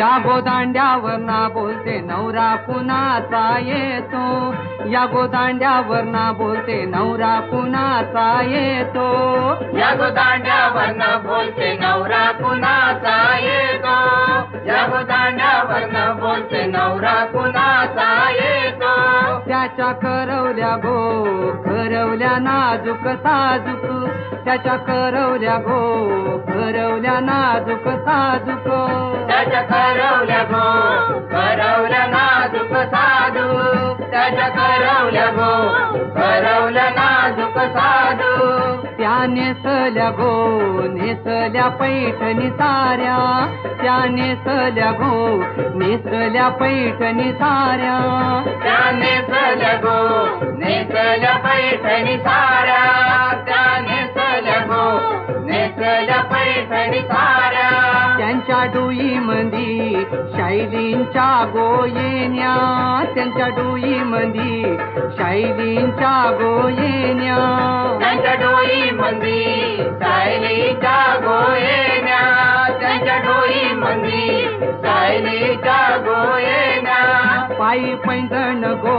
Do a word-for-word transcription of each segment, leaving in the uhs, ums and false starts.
या गोदांड्यावर ना बोलते नवरा कुणाचा येतो, या गोदांड्यावर ना बोलते नवरा कुणाचा येतो, या गोदांड्यावर ना बोलते नवरा कुणाचा येतो, या गोदांड्यावर ना बोलते नवरा कुणाचा येतो. त्याच्या करवल्या गो करवल्या नाजूक साजूक, त्याच्या करवल्या गो करवल्या नाजूक साजूक, त्याच्या करवल्या गो करवल्या नाजूक साधूक, त्याच्या करवल्या गो करवल्या नाजूक साधूक. त्या नेसल्या गो नेसल्या पैठणी साऱ्या, त्या नेसल्या गो नेसल्या पैठणी साऱ्या, त्या नेसल्या गो नेसल्या पैठणी साऱ्या, त्या नेसल्या गो नेसल्या पैठणी साऱ्या. त्यांच्या डोई मंदी शैलींच्या गोयेन्या, त्यांच्या डोई मंदी शैलींच्या गोयेन्या, त्यांच्या डोई मंदी शैलीच्या गोयेन्या, त्यांच्या डोई मंदी शैलीच्या गोयेन्या. पायी पैंजण गो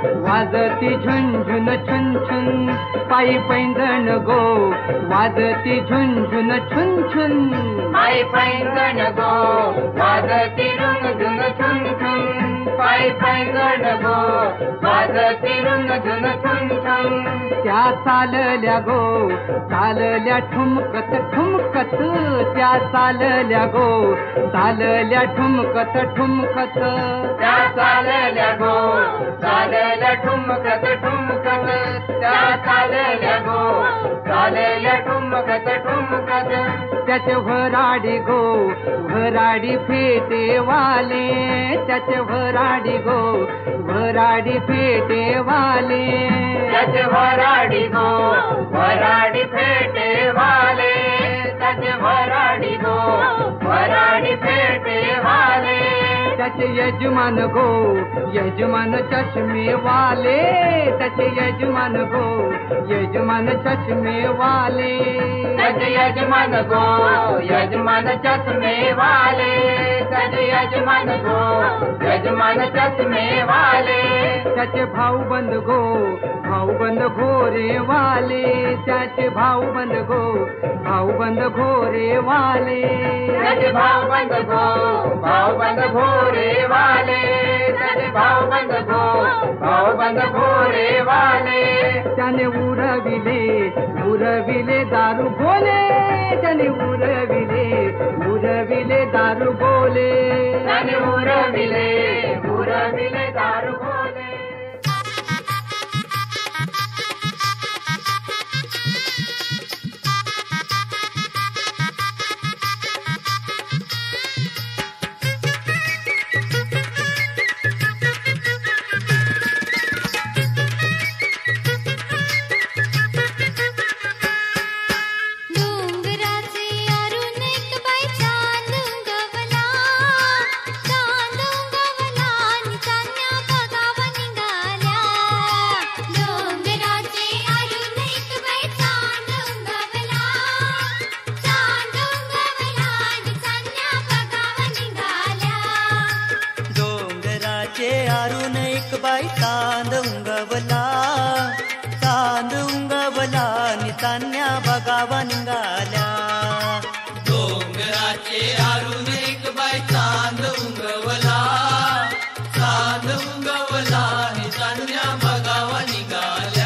वाजती झुंझुन छुन छुन, पायी पैंजण गो वाजती झुंझुन छुन छुन, पायी पैंजण गो वाजती रुंझुन छुन छुन, पायी पैंजण गो वाजती रुंझुन छुन छुन. त्या चालल्या गो चालल्या ठुमकत ठुमकत, त्या चालल्या गो चालल्या ठुमकत ठुमकत, त्या चालल्या गो चालल्या ठुमकत ठुमकत, त्या चालल्या गो चालल्या ठुमकत ठुमकत. त्याचे भराडी गो भराडी फेटे वाले, त्याचे भराडी गो भराडी फेटे वाले, त्याचे भराडी गो भराडी फेटे वाले, त्याचे भराडी गो भराडी फेटे वाले. त्याचे यजमान गो यजमान चष्मे वाले, त्याचे यजमान गो यजमान चष्मे वाले, त्याचे यजमान गो यजमान चष्मे वाले, त्याचे यजमान गो यजमान चष्मे वाले. त्याचे भाऊबंद गो भाऊबंद घोरे वाले, त्याचे भाऊबंद गो भाऊबंद घोरे वाले, त्याचे भाऊबंद गो भाऊबंद घोरे वाले, त्याचे भाऊबंद गो भाऊबंद घोरे वाले. त्याने उरविले उरविले दारू गोले, त्याने उरविले उरविले दारू गोले, त्याने उरविले उरविले दारू गोले. बाई चांद उंगवला, चांद उंगवला नितान्या बघावा निघाल्या. डोंगराचे आरून एक बाई चांद उंगवला, चांद उंगवला नितान्या बघावा निघाल्या.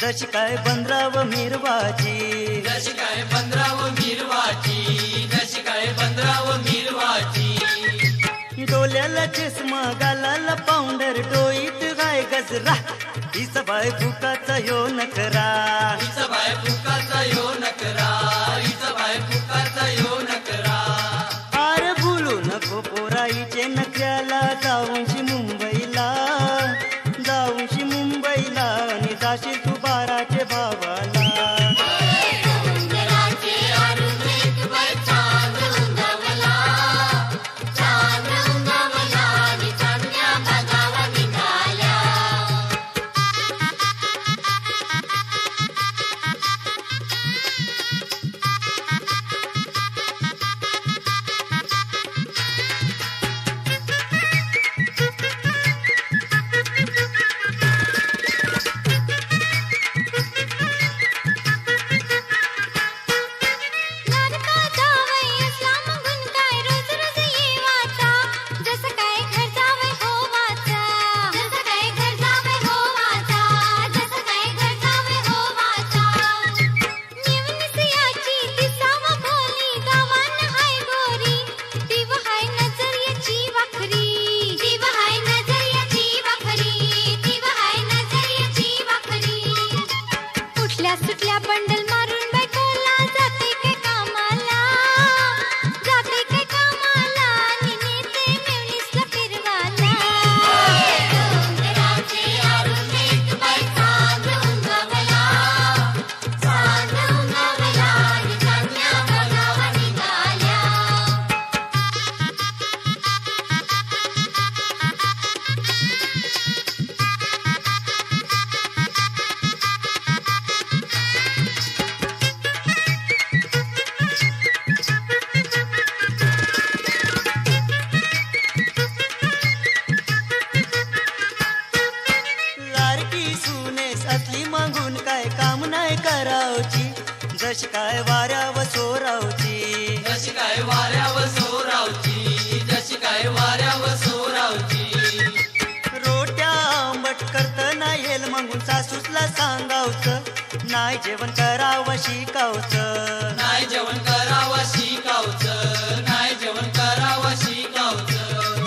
जशी काय बंद्राव मिरवाची, जशी काय पंधराव मिरवाची, जशी काय पंधराव मिरवाची. डोल्याला चष्मा गालाला पावडर डोईत गाय गजरा हिचा बाय फुकाचा यो नकरा, हिचा बाय फुकाचा यो नकरा, हिचा बाय फुकाचा यो नकरा. आर बोलू नको पोराईचे नकऱ्याला जाऊनशी मुंबईला, जाऊनशी मुंबईला आणि जाशील तू बाराचे भावाला. जशी काय वाऱ्यावर सोरावची, जशी काय वाऱ्यावर सोरावची, जशी काय वाऱ्यावर सोरावची. रोट्या आंबट करत नाही येल मगून सासूसला सांगावचं, नाही जेवण करावं शिकावचं, नाही जेवण करावं शिकावचं, नाही जेवण करावं शिकावचं.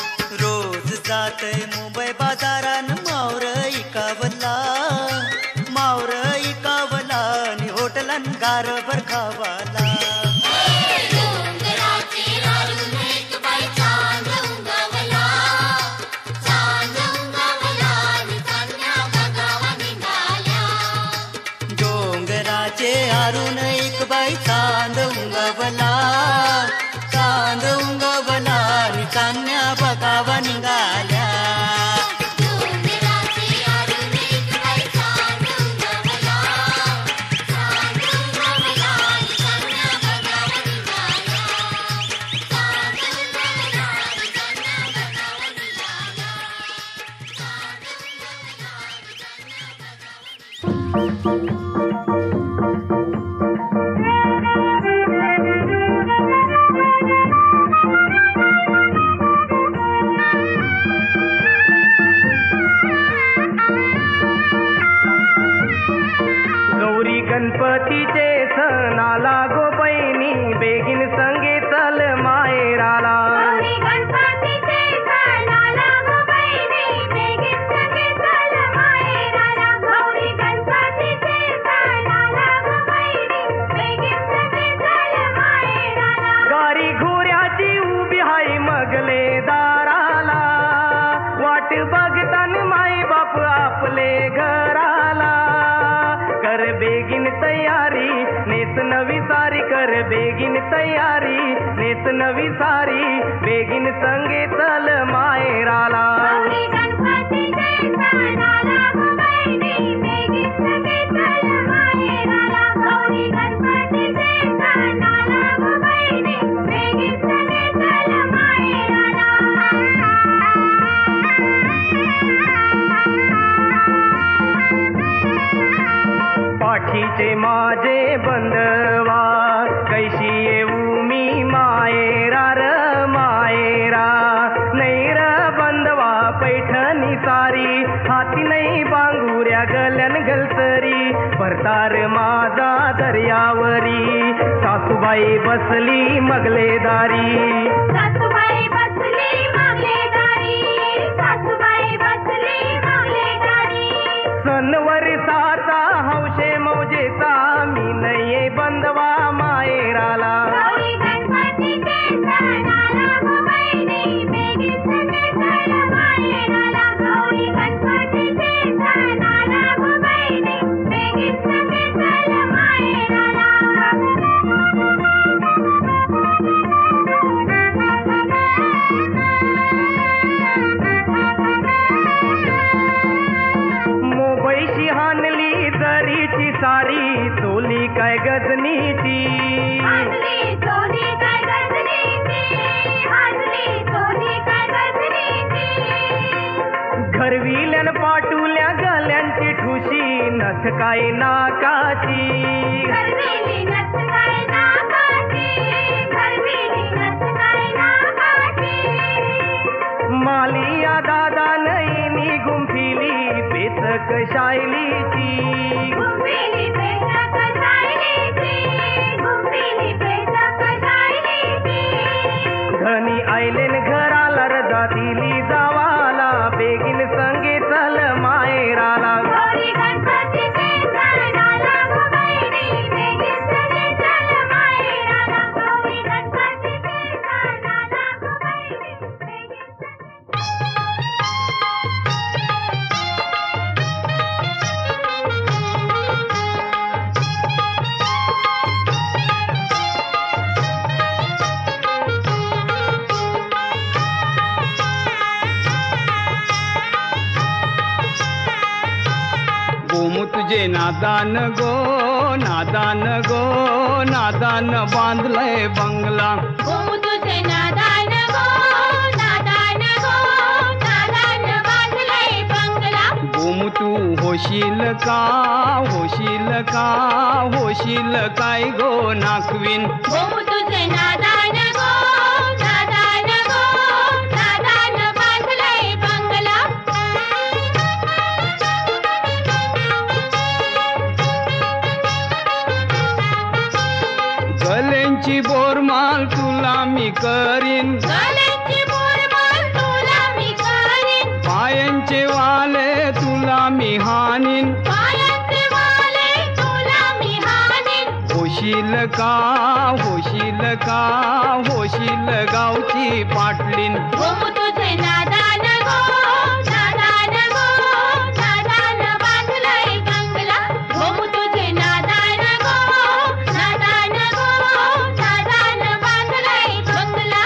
रोज जातय मुंबई बाजारान मावर इकावला, मावर इकावला आणि होटलान गारभर खावाला. डोंगराचे हारून एक बाई चांद उंगवला, चांद उंगवला आणि चांदण्या बघावा निघाल्या. गौरी गणपतीचे सण आला गो बहिणी, बेगीन संगे चल माहेराला. गौरी गणपतीचे सण आला गो बहिणी, बेगीन संगे चल माहेराला. गौरी गणपतीचे सण आला गो बहिणी, बेगीन संगे चल माहेराला. गारी घोऱ्याची उभी हाय मगले दाराला, वाट बघतान माई बाप आपले घराला. कर बेगीन तयारी नेस नवी सारी, कर बेगीन तयारी नेस नवी सारी, बेगीन संगे चल माहेराला. गौरी गणपतीचे सण आला गो बहिणी, बेगीन संगे चल माहेराला. गौरी गणपतीचे सण आला गो बहिणी, बेगीन संगे चल माहेराला. पाठीचे माझे बंधवा, कैशी येऊ मी मायरा र मायरा. नैर बंधवा पैठणी सारी, हाती नाही बांगुऱ्या गल्यान गलसरी. सासूबाई बसली मगलेदारी. सासूबाई बसली मगलेदारी. सासूबाई बसली मगलेदारी. सणवारी साचा हौशे मौजेचा मी नये बंधवा माहेराला. गौरी गणपतीचे सण आला गो बहिणी बेगीन सगळे चल माहेराला. गौरी गणपतीचे सण आला गो बहिणी बेगीन सगळे चल माहेराला. मोबाईशी हाणली जरीची साडी चोली काय गजनीची. हाजली सोनी काय गजनीची. हाजली सोनी काय गजनीची. घरविल्यान पाटुल्या गल्यांची ठुशी नथ काय नाकाची. घरवेली नथ काय नाकाची. घरवेली नथ काय नाकाची. मालिया दादा नयनी गुंफिली पेचक शायलीची. घुमविली पेचक शायलीची. घुमविली पेचक शायलीची. धनी आयलेन घराला रजा दिली जावाला बेगीन संगे चल माहेराला. गौरी गणपतीचे सण आला गो बहिणी बेगीन सगळे चल माहेराला. गौरी गणपतीचे सण आला गो बहिणी बेगीन सगळे. गोमू तुझे नादान गो नादान गो नादान बांधलंय बंगला. गोमू तुझे नादान गो नादान गो नादान बांधलंय बंगला. गोमू तू होशील का होशील का होशील काय गो नाखवीन. गोमू तुझे नादान गो नादान गो नादान बांधलंय बंगला. गल्यांची बोरमाल तुला मी करीन. गळ्याची बोरमाल तुला मी करीन. पायांचे वाले तुला मी हानीन. पायाचे वाले तुला मी हाणीन. होशील का होशील का होशील गावची पाटलीन. गोमू तुझे नादान गो नादान गो नादान बांधलंय बंगला. गोमू तुझे नादान गो नादान गो नादान बांधलंय बंगला.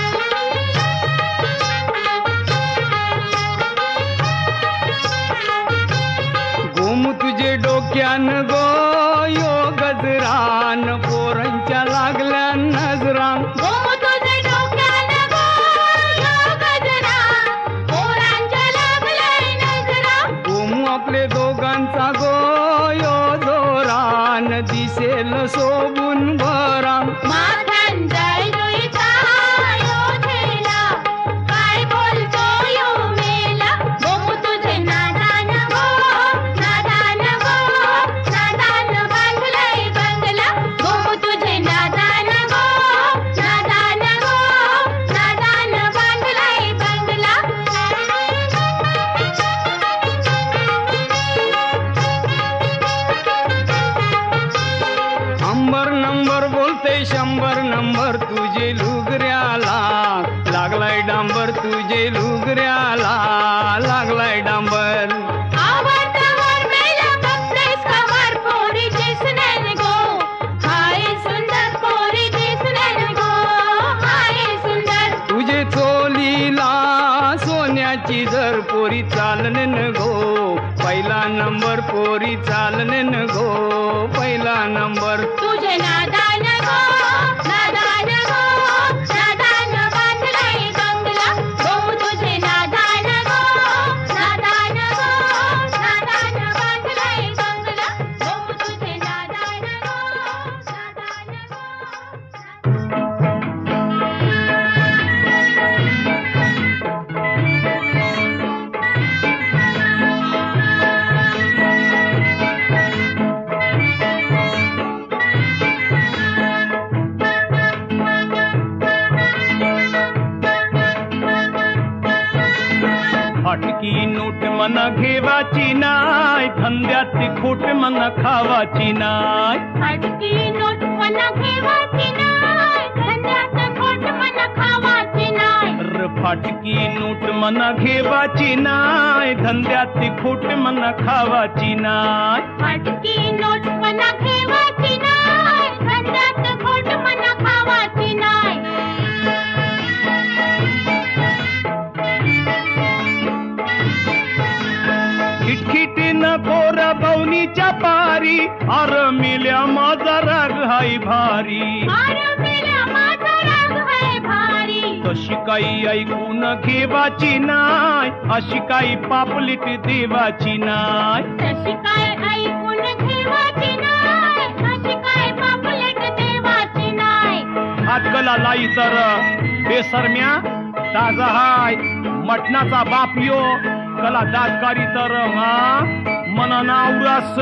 गोमू तुझे डोक्यान गो यो गजरान पोरांच्या लागल्या नजरान. गोमू तुझे डोक्यान गो यो गजरा पोरांच्या लागलंय नजरा. गोमू आपले दोघांचा गो यो जोरान दिसेल सोबून भरान. माथ्यान जळजुळीचा यो झेला काय बोलतो यो मेला. गोमू तुझे नादान गो नादान गो नादान बांधलंय बंगला. गोमू तुझे नादान गो नादान गो नादान बांधलंय बंगला. अंबर नंबर बोलते शंभर नंबर तुझे लुगऱ्याला लागलाय डांबर. तुझे लुगऱ्याला लागलाय डांबर. आवडतावर मेला बघतेस कवर पोरी दिसण्यान गो हाय सुंदर पोरी दिसण्यान गो हाय सुंदर. तुझे चोलीला सोन्याची जर पोरी चालनेन गो पहिला नंबर पोरी चालनेन गो पहिला नंबर. तुझे नादान गो नादान गो नादान बांधलंय बंगला. गोमू तुझे नादान गो नादान गो नादान बांधलंय बंगला. गोमू तुझे नादान गो नादान गो. मन घेवाची नाय, धंद्याची खोट मन खावाची नाय. फाटकी नोट मन घेवाची नाय, धंद्यात खोट मन खावाची नाय. र फाटकी नोट मन घेवाची नाय, धंद्याची खोट मन खावाची नाय. फाटकी नोट मन घेवाची नाय, धंद्यात खोट मन खावाची नाय. खिटखिटी नको र बवनीच्या पारी, अर मेल्या माझा राग हाय भारी. अरे मेल्या माझा राग हाय भारी. तशी काही ऐकून घेवाची नाय, अशी काही पापलीट देवाची नाय. तशी काय ऐकून घेवाची नाय, अशी काय पापलेट देवाची नाय. हातगला लाई तर बेसरम्या ताजा हाय, मटणाचा बाप यो कला दाजकारी तर मा मन नावरास.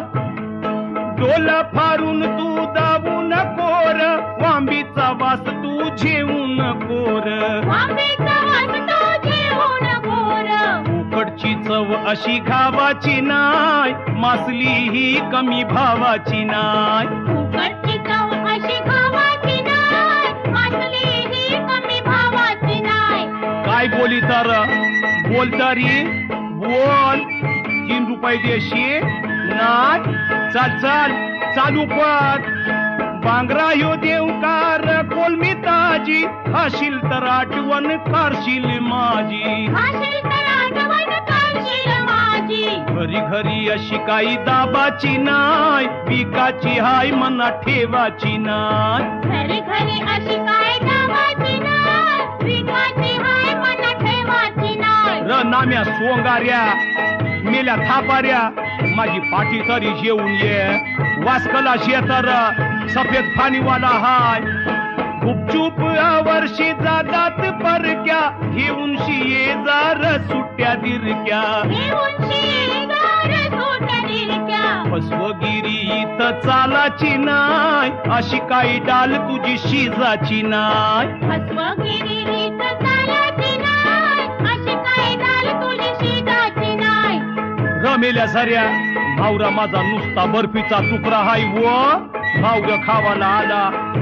डोल फारून तू दाबू नकोर, वांबीचा वास तू झेवू नकोर. वांबीचा वास तू झेवू नकोर. उकडची चव अशी खावाची नाय, मासली ही कमी भावाची नाय. उकडची चव अशी खावाची नाय, मासली ही कमी भावाची नाय. काय बोली तर बोल तरी बोल. तीन रुपये देशी नाय, चाल चाल चालू पद. बांगरा यो देवकार कोलमी ताजी, खाशील तर आठवण करशील माझी. खाशील तर आठवण करशील माझी. घरी घरी अशी काही दाबाची नाय, पिकाची हाय मना ठेवाची नाय. घरी घरी अशी काय दाबाची नाय, विकाची हाय मन ठेवाची नाय. र नाम्या सोंगार्या मेल्या थापाऱ्या, माझी पाठी तरी जेवून ये. वासकला शेतर सफेद पाणीवाला हाय, गुपचूप वर्षी जातात परक्या, घेऊन शिये जार सुट्ट्या दिरक्या. घेऊन शिगार सुट्या दिरक्या. फसवगिरी इथं चालाची नाय, अशी काही डाल तुझी शिजाची नाय. फसवगिरी रीत चालाची नाय, अशी काय डाल तुझी शिजाची नाय. रमेल्या साऱ्या भावरा माझा नुसता बर्फीचा तुकडा हाय व भावरा खावाला आला.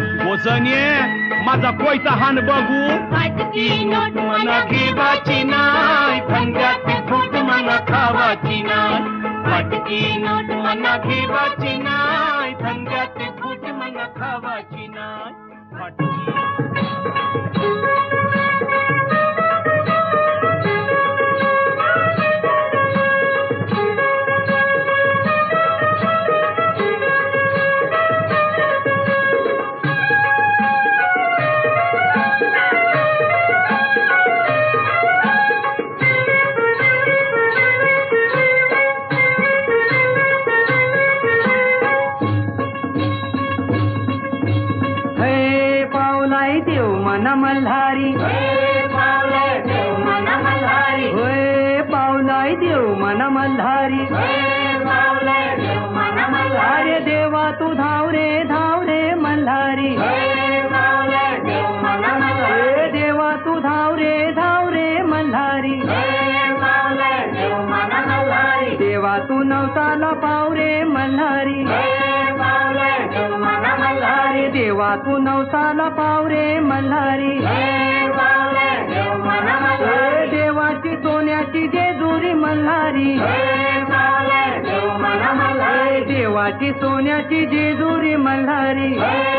वजने माझा कोयता हान बघू. फाटकी नोट मना घेवाची नाय, धंद्यात खोट मना खावाची नाय. फाटकी नोट मना घेवाची नाय, धंद्यात खोट मना खावाची नाय. फाटकी मल्हारी, होय पावलाय देव मन मल्हारी. अरे देवा तू धाव रे धाव रे मल्हारी. ए देवा तू धाव रे धाव रे मल्हारी. देवा तू नवसाला पाव रे मल्हारी. अरे देवा तू नवसाला पाव रे मल्हारी. देवाची सोन्याची जेजुरी मल्हारी. देवाची सोन्याची जेजुरी मल्हारी.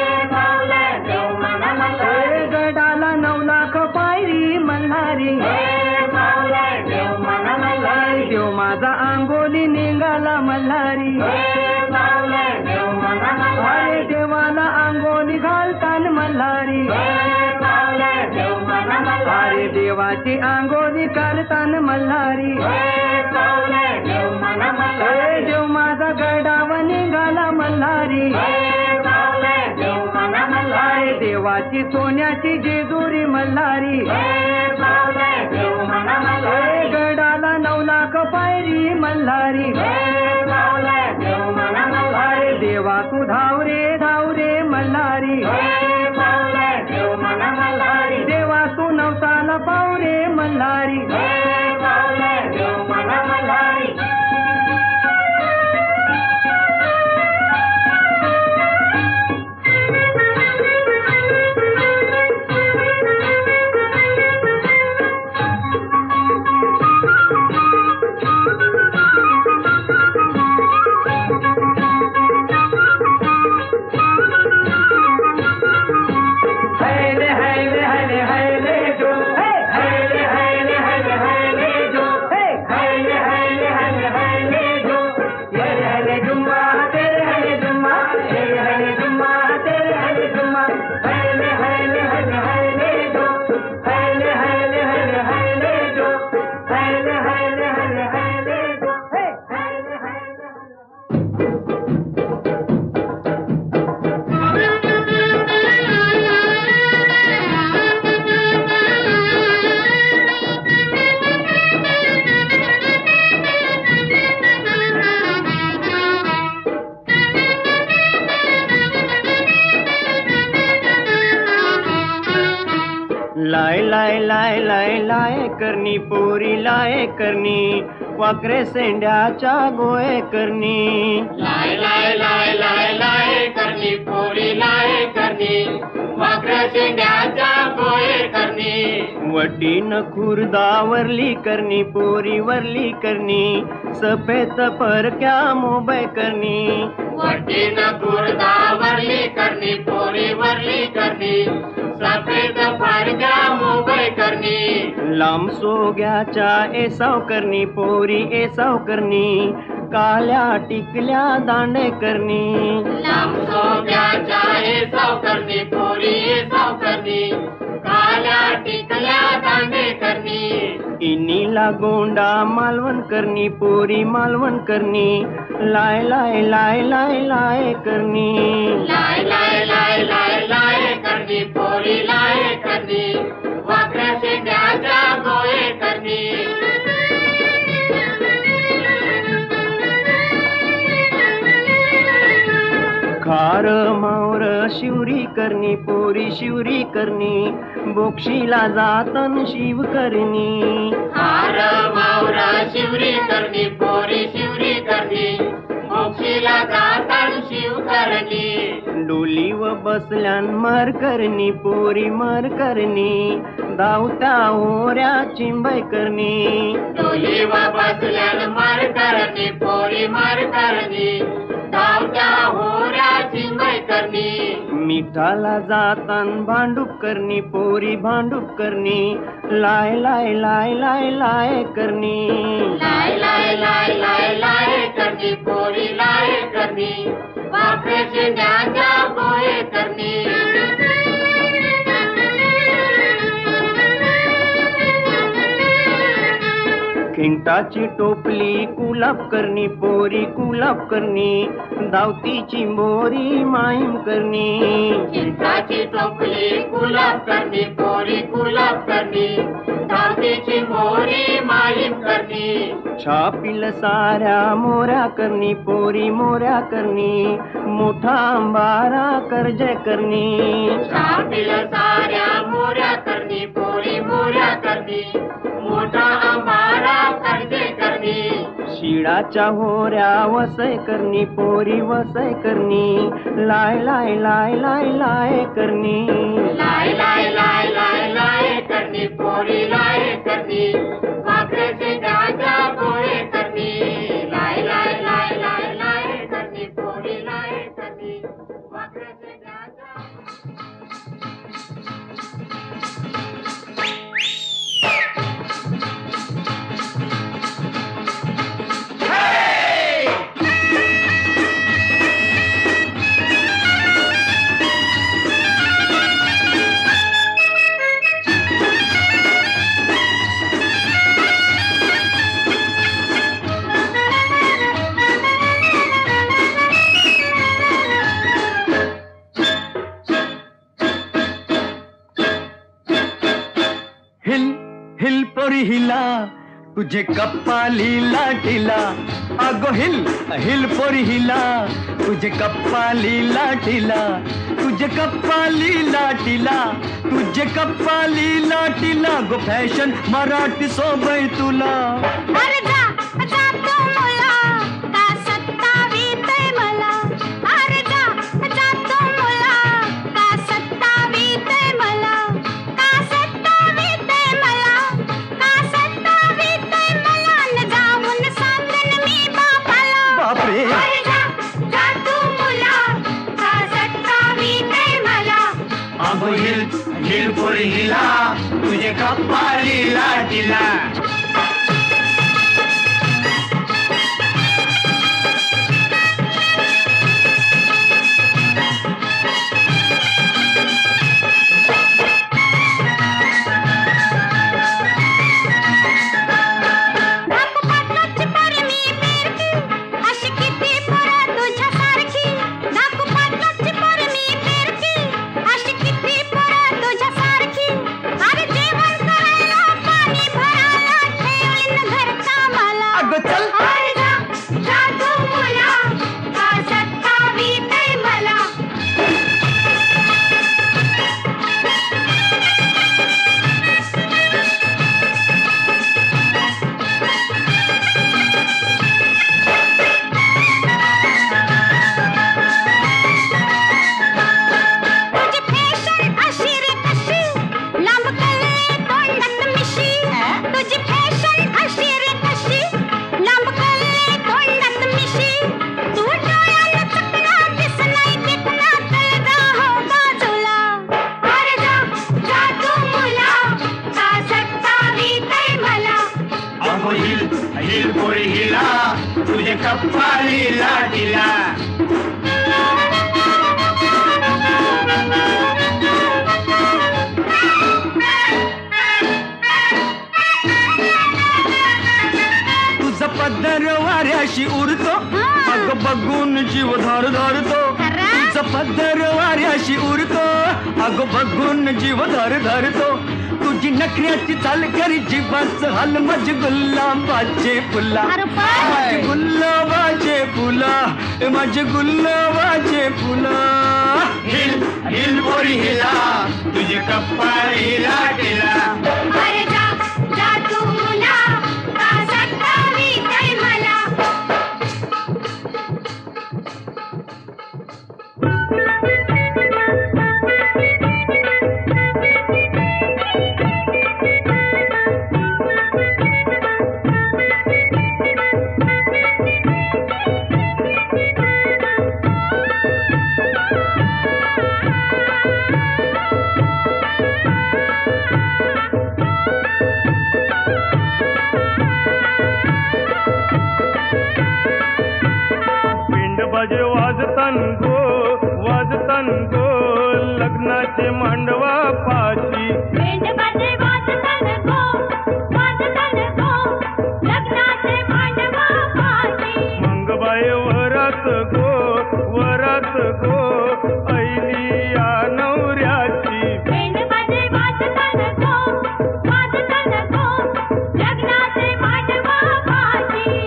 गडाला नऊ लाख पायरी मल्हारी. देव माझा आंगोली निघाला मल्हारी. अरे देवाला आंगोली घालतान मल्हारी. अरे देवाची आंगोली करतान मल्हारी. अरे देव माझा गडाव निघाला मल्हारी. अरे देवाची सोन्याची जेजुरी मल्हारी. अरे गडाला नऊ लाख पायरी मल्हारी. अरे देवा तू धाव रे धाव रे मल्हारी. देवा तू नवसाला पाव रे मल्हारी. लाय लाय लाय लाय लाय करणी पोरी लाय करणी वाकरे सेंड्याच्या गोळे करणी लाय लाय लाय लाय लाय करणी पोरी लाय करणी वाकऱ्या शेंड्याच्या गोळे करणी वटीन खुर्दावरली करणी पोरी वरली करणी सफेद परक्या मोबाय करणी वटीन खुर्दावरली करणी पोरी वरली करणी सफेद परक्या मोबाय करणी लांब सोग्याच्या एसाव करणी पोरी एसाव करणी काल्या टिकल्या दांडे करणी लांब सोग्याच्या एसाव करणी पोरी एसाव करणी काल्या टिकल्या दांडे करणी इनीला गोंडा मालवण करणी पोरी मालवण करणी लाय लाय लाय लाय लाय करणी लाय लाय लाय लाय लाय करणी पोरी लाय करणी वाकऱ्या शेंड्याच्या गोळे करणी खार मावर शिवरी करणी पोरी शिवरी करणी बोक्षीला जातन शिव करणी हार मावरा शिवरी करणी पोरी शिवरी करणी मोक्षीला जातान शिव करणी डोली व बसल्यान मर करणी पोरी मर करणी धावत्या होऱ्या चिंबय करणी डोली व बसल्यान मार करणी पोरी मार करणी धावत्या होऱ्या चिंबय करणी मिठाला जातान भांडूप करणी पोरी भांडूप करणी लाय लाय लाय लाय लाय करणी लाय लाय लाय लाय लाय करणी पोरी लाय करणी वाकरे शेंड्याच्या गोळे करणी खिंटाची टोपली कुलाप करणी पोरी कुलाप करणी धावतीची मोरी माहीम करणी चिंताची टोपली गुलाब करणी पोरी गुलाब करणी धावतीची मोरी माहीम करणी छापील साऱ्या मोऱ्या करणी पोरी मोऱ्या करणी मोठा अंबारा कर्जे करणी छापील साऱ्या मोऱ्या करणी पोरी मोऱ्या करणी मोठा अंबारा कर्जे करणी शिडाच्या होऱ्या वसय करणी पोरी वसय करणी लाय लाय लाय लाय लाय करणी लाय लाय लाय लाय लाय करणी पोरी लाय करणी वाकरे शेंड्याच्या गोळे करणी लाय लाय लाय लाय लाय करणी पोरी लाय करणी वाकरे शेंड्याच्या हिल हिल पोरी हिला तुझे कप्पाली लाटीला अगो हिल हिल पोरी हिला तुझे कप्पाली लाटीला तुझे कप्पाली लाटीला तुझे कप्पाली लाटीला गो फॅशन मराठी सोबय तुला अरे जा जा तो मुला का सत्तावीतय मला अरे जा जा तो मुला का सत्तावीतय मला का सत्तावीतय मला का सत्तावीतय मला न जाऊन सांगन मी बापाला बापरे अरे जा जा तो मुला का सत्तावीतय मला अगो हिल हिल पोरी हिला तुझे कप्पाली लाटीला अरे जेवण करायला पाणी भरायला कप्पाळी लाटीला. तुझा पदर वाऱ्याशी उरतो अग बघून जीव धार धरतो. तुझा पदर वाऱ्याशी उरतो अग बघून जीव धार धरतो. तुझी नखऱ्याची चाल करी जीवाच हाल माझे गुलाबाचे फुला. माझे गुलाबाचे फुला माझे गुलाबाचे फुला. हिल हिल पोरी हिला तुझी कप्पाळी लाटीला. अरे जा जा तू मुला का सतावी काय मला. बाजे वाजतान गो वाजतान गो लग्नाचे मांडवा पाशी. पेंड बाजे वाजतान गो वाजतान गो लग्नाचे मांडवा पाशी. मंगबाई वरात गो वरात गो ऐली या नवऱ्याची. पेंड बाजे वाजतान गो वाजतान गो लग्नाचे मांडवा पाशी.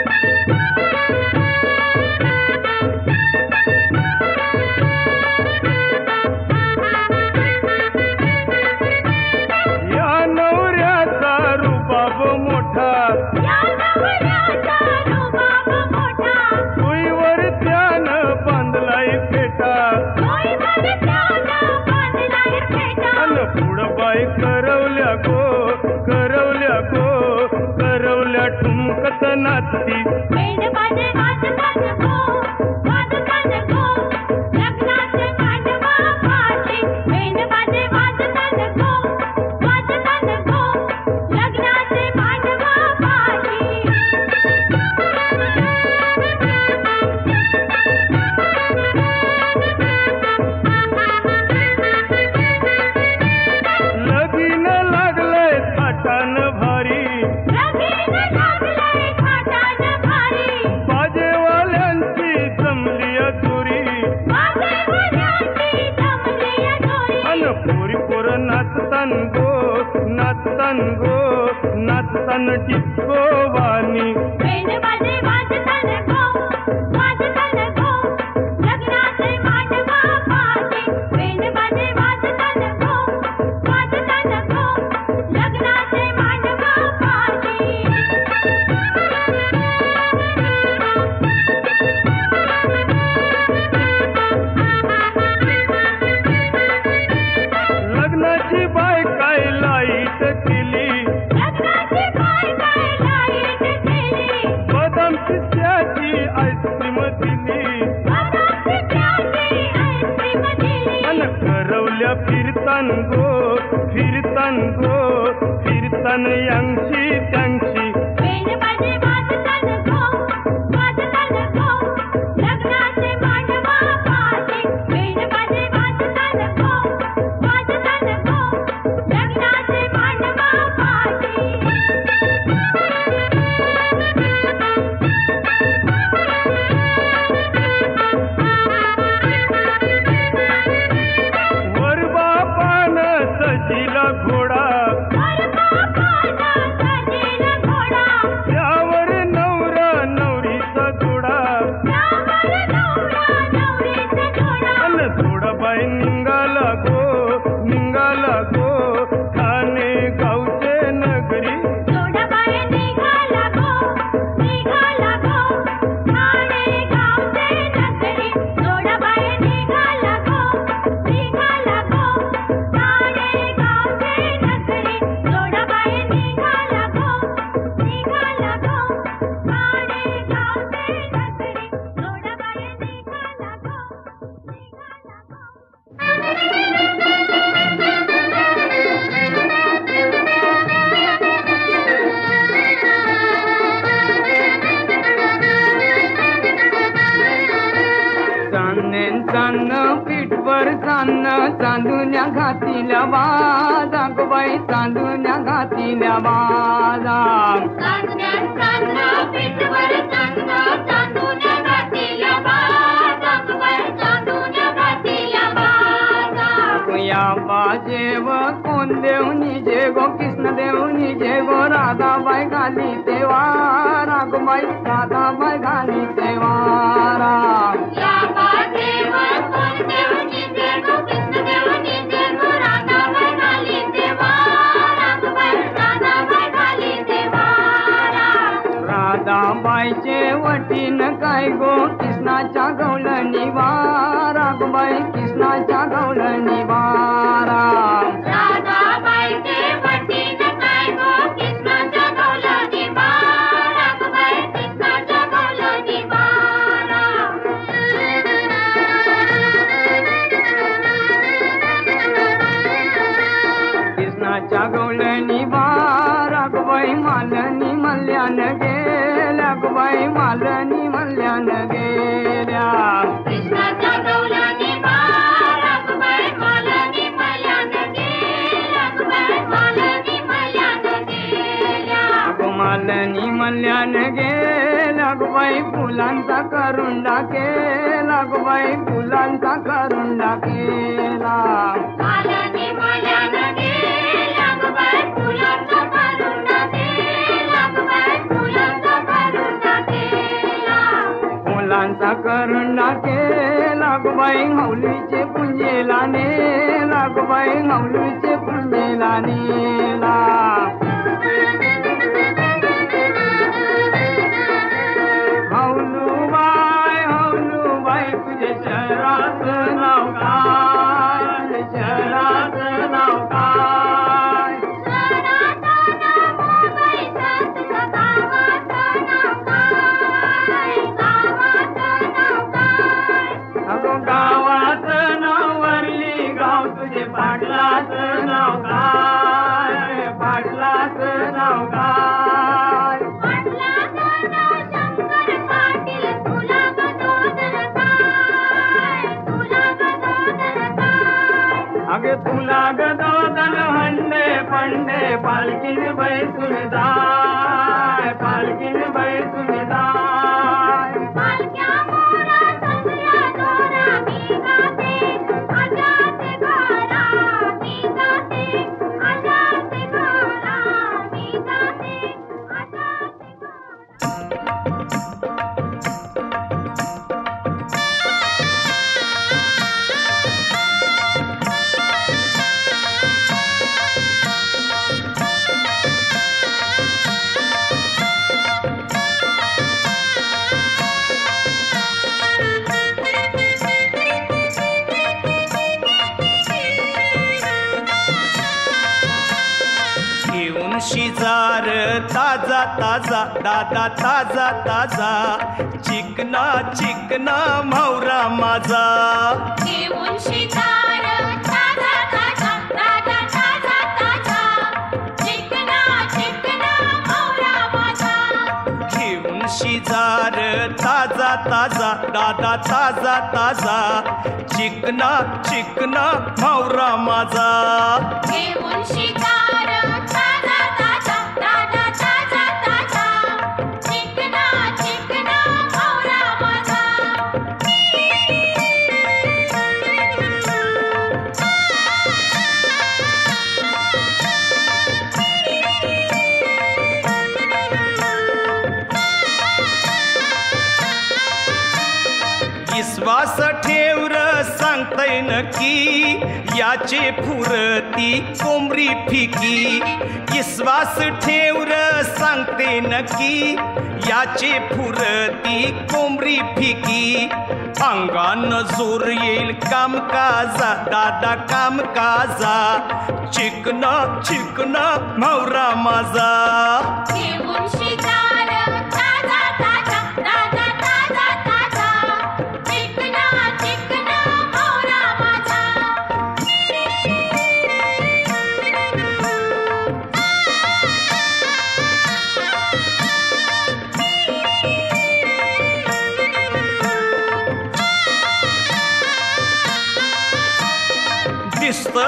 करवल्या गो करवल्या गो करवल्या ठुमकत नाचती. पेंड बाजे वाजतान गो वाजतान गो लग्नाचे मांडवा पाशी. पेंड बाजे वाजतान गो वाजतान गो लग्नाचे मांडवा पाशी. लगीन लागलंय थाटान भारी. लगीन लागलंय थाटान भारी. बाजेवाल्यांची जमली अधुरी. बाजेवाल्यांची जमली अधुरी. अन पोरी पोर नाचतान गो नाचतान गो नाचतान डिस्को वाणी. पेंड बाजे वाजतान गो वाजतान गो लग्नाचे मांडवा पाशी. पेंड बाजे वाजतान गो वाजतान गो लग्नाचे मांडवा पाशी. लग्नाची बाय काय लाईट केली. लग्नाची बाय काय लाईट केली. बदाम शिष्याची आईस्क्रीम दिली. बदामची प्याची आईस्क्रीम दिली. अन करवल्या फिरतान गो फिरतान गो फिरतान यांशी त्यांशी. पेंड बाजे वाजतान गो वाजतान गो लग्नाचे मांडवा पाशी. पेंड बाजे वाजतान गो वाजतान गो लग्नाचे मांडवा पाशी. वर बापान सजीला घोडा. वर बापानं सजीला घोडा. घातिल्या बाजा ग बाई चांदुन्या घातिल्या बाजा चांदण्या चांदण्या पेटवर चांदण्या चांदुन्या घातिल्या बाजा ग बाई चांदुन्या घातिल्या बाजा या बाजेव कोण देवनी जे गो कृष्ण देवनी जे गो राधाबाई घाली तेवा रागबाई राधाबाई घाली तेवारा या बाजेवर कोण देवनी जे गो कृष्ण देवनी जे गो राधाबाई घाली तेवा रागबाई राधाबाई घाली तेवारा राधाबाईचे वटीन काय गो कृष्णाच्या गवळणी वारा ग बाई कृष्णाच्या गवळणी वारा राधाबाईचे वटीन काय गो कृष्णाच्या गवळणी वारा ग बाई कृष्णाच्या गवळणी वारा कृष्णाच्या गवळणी वारा ग बाई मालनी मल्यान गेल्या ग बाई मालनी मल्यान गेल्या कृष्णाच्या गवळणी वारा ग बाई मालनी मल्यान गेल्या ग बाई मालनी मल्यान गेल्या अगो मालनी मल्यान गेल्या ग बाई फुलांचा करुंडा केला ग बाई फुलांचा करुंडा केला मालनी मल्यान गेल्या ग बाई फुलांचा करुंडा केला ग बाई फुलांचा करुंडा केला फुलांचा करुंडा केला ग बाई हौलीचे पुंजेला नेला ग बाई हौलीचे पुंजेला नेला हौलूबाई हौलूबाई तुझे शहरात नाव काय शहरात नाव काय अगो गावात नाव वरली गाव तुझे पाटलाचं नाव काय पाटलाचं नाव काय अगे तुला गदोदन हंडे पंडे पालखीन बैसून जाय पालखीन बैसून जाय घेऊन शिजार ताजा ताजा दादा ताजा ताजा चिकना चिकना म्हावरा माझा घेऊन शिकार ताजा ताजा ताजा ताजा ताजा चिकना चिकना म्हावरा माझा घेऊन शिजार ताजा ताजा दादा ताजा ताजा चिकना चिकना म्हावरा माझा घेऊन शिकार ताजा ताजा ताजा ताजा ताजा चिकना चिकना म्हावरा माझा विश्वास ठेव र सांगतय नक्की याचे फुरती कोंबरी फिकी विश्वास ठेव र सांगते नक्की याचे फुरती कोंबरी फिकी अंगान जोर येईल कामकाजा दादा कामकाजा चिकना चिकना म्हावरा माझा घेऊन शिकार ताजा ताजा ताजा ताजा ताजा चिकना चिकना म्हावरा माझा दिसत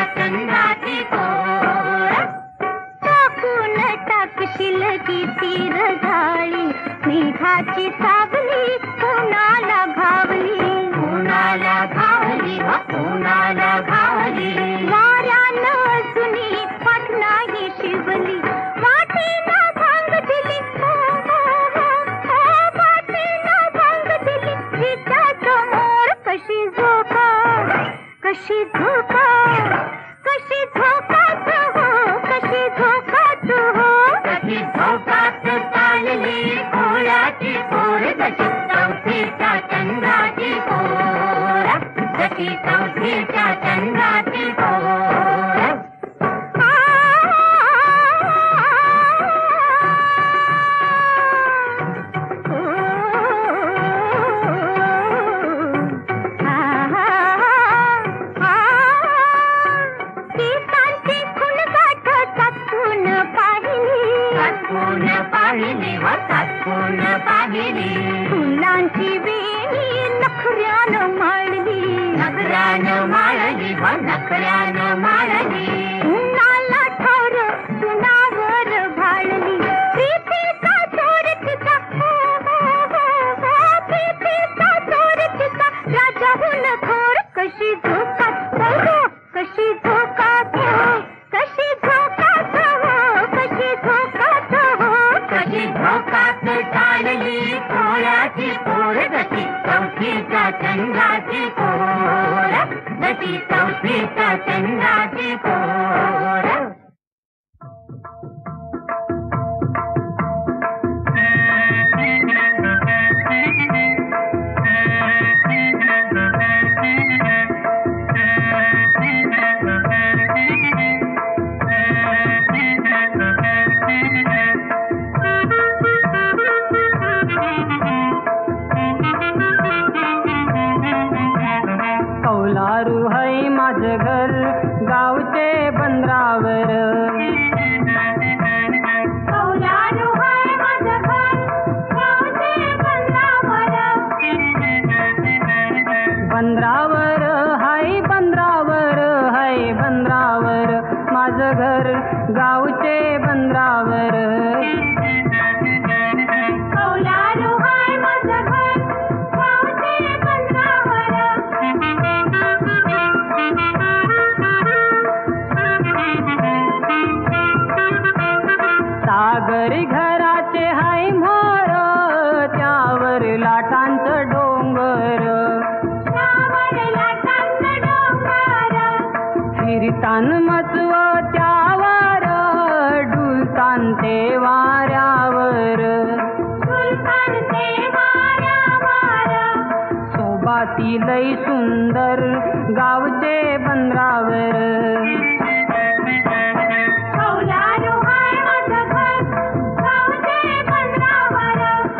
झोका कशी झोकात हो कशी झोकात हो कशी झोकात चालली कोळ्याची पोर जशी चौथीच्या चंद्राची पोर जशी चौथीच्या चंद्राची पोर फुलांची वेणी नखऱ्यानं माळली नखऱ्यानं माळली व नखऱ्यानं माळली उन्हाला ठोर सुनावर भाळली प्रीतीचा चोर तिचा हो हो हो हो प्रीतीचा चोर तिचा राजाहून थोर कशी धोकात हो कशी धोकात हो कशी धोकात हो कशी धोकात हो कशी धोकात चालली कोळ्याची पोर जशी चौथीच्या चंद्राची पोर जशी चौथीच्या चंद्राची पोर कौलारू है माझं घर गावचे बंदरावर कौलारू है माझं घर गावचे बंदरावर बंदरावर हाय बंदरावर हाय बंदरावर माझं घर गावचे बंदरावर कौलारू है माझं घर गावचे बंदरावर सागर घराचे हाय मोर त्यावर लाटांचं डोंगर त्यावर लाटांचं डोंगर फिरतान मचव त्यावर डुलतान ते वाऱ्यावर सुलतान ते वाऱ्यावर सोबाती लई सुंदर गावचे बंदरावर कौलारू है माझं घर गावचे बंदरावर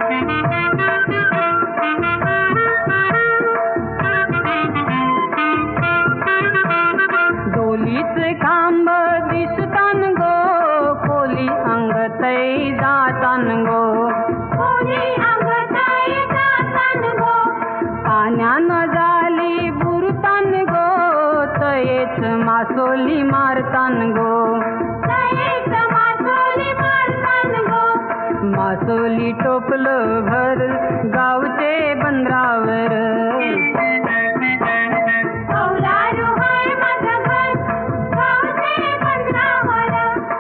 डोलीचे खांब दिसतान गो कोली अंगतई जातान गो कोणी अंगताई जातान गो पाण्यानं झाली बुरतान गो तयेच मासोली मारतान गो तयेच मासोली मारतान गो मासोली टोपलं भर गावचे बंदरावर कौलारू है माझं घर गावचे बंदरावर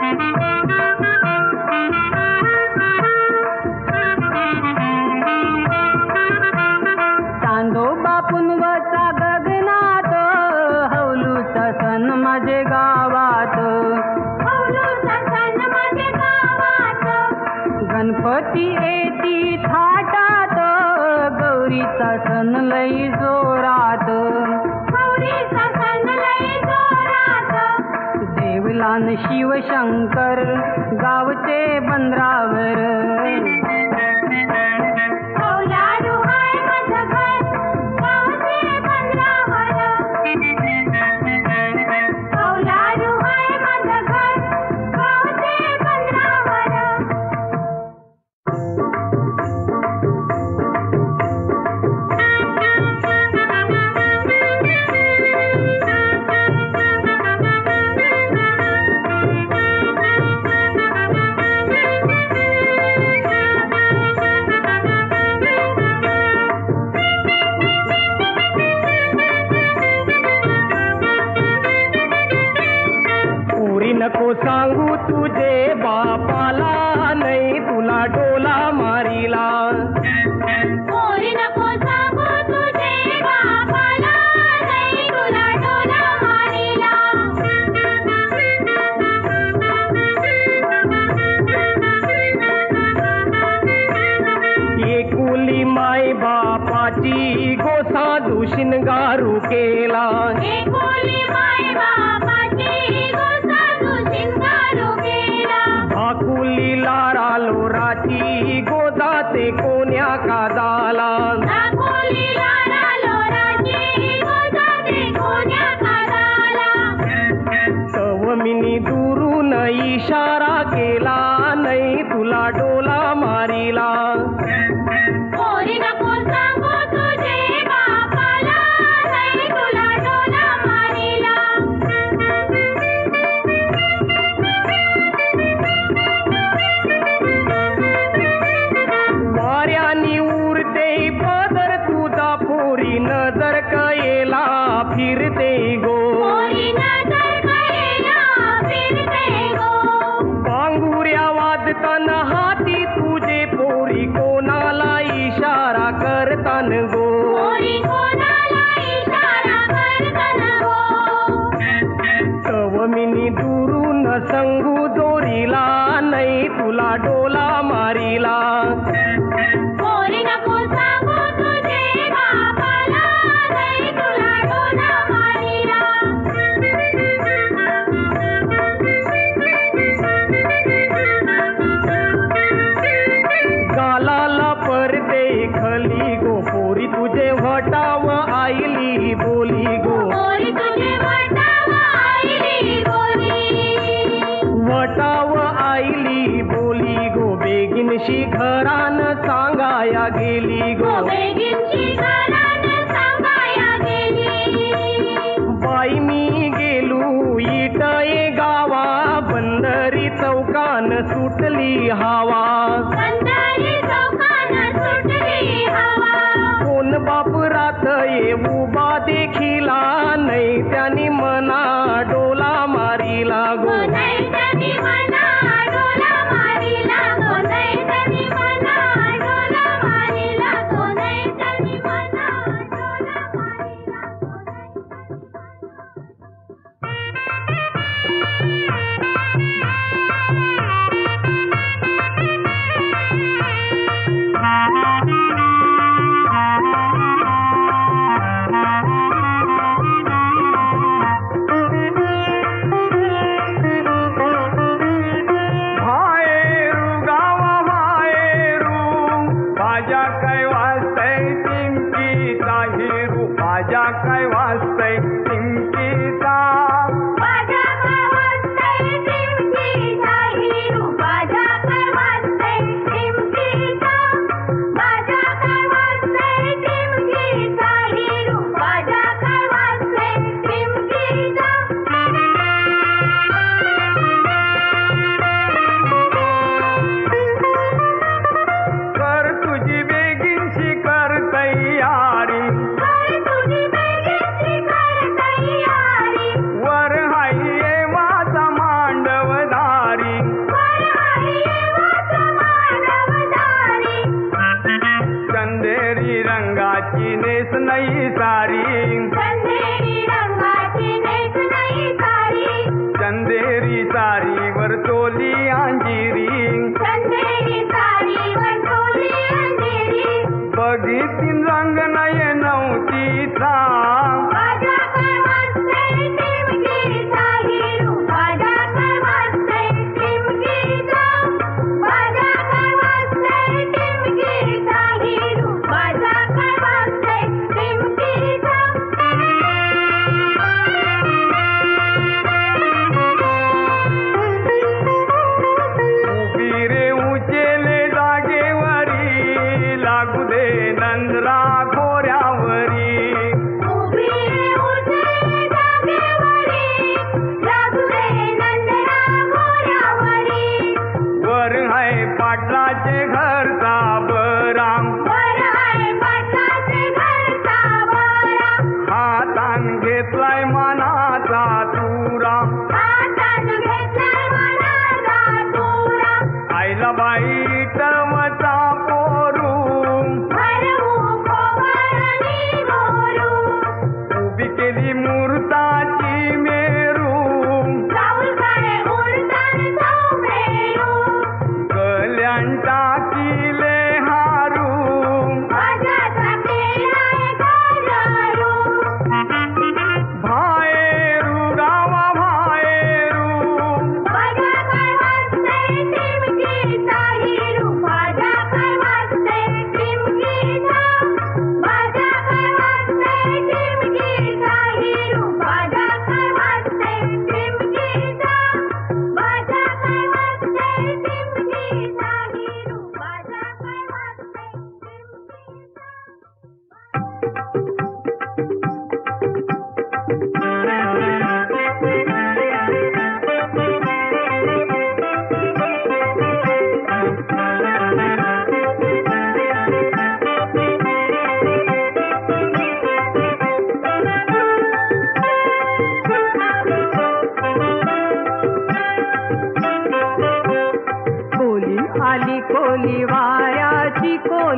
चांदो बापून वचा गगनात हौलूचा सण माझे गावात हौलूचा सण माझे गावात गणपती येती थाटात गौरीचा सण लई जोरात गौरीचा सण लई जोरात देवलान शिवशंकर गावचे बंदरावर कौलारू है माझं घर गावचे बंदरावर कौलारू है माझं घर गावचे बंदरावर नको सांगू तुझे बापाला नाही तुला डोला मारीला पोरी नको सांगू तुझे बापाला नाही तुला डोला मारीला बापाची गोसाधू शिंगारू गेला आकुली लारा लोराची गोदाते कोण्या कादाला दाखोलीला लोराची गोसाधे कोण्या कादाला सवमिनी दुरून इशारा केला नाही तुला डोला मारिला पोरी नको सांगू तुझे बापाला नाही तुला डोला मारिला वाऱ्यानी उरते पदर तुझा पोरी नजर कयेला फिरते गो पोरी नजर कयेला फिरते गो पांगुऱ्या वाजताना हाती तुझे पोरी कोणाला इशारा करतान गो पोरी कोणाला इशारा करताना गो सवमिनी दुरून संगू दोरीला नाही तुला डोला मारिला पोरी नको सांगू तुझे बापाला नाही तुला डोला मारिला गालाला परदे खली गो पोरी तुझे वटाव आईली बोली गो पोरी तुझे वटाव आईली बोली वटाव आईली बोली गो बेगिनशी घरान सांगाया गेली गो बेगिनची घरान सांगाया गेली बाई मी गेलू इटये गावा बंदरी चौकान सुटली हवा बंदारी चौकान सुटली हवा कोण बाप रात ये उभा देखिला नाही त्यानी मना डोला मारिला गो नाही त्यांनी मना डोला मारिला गो नाही त्यांनी मना डोला मारिला गो नाही त्यांनी मना डोला मारिला गो Thank you.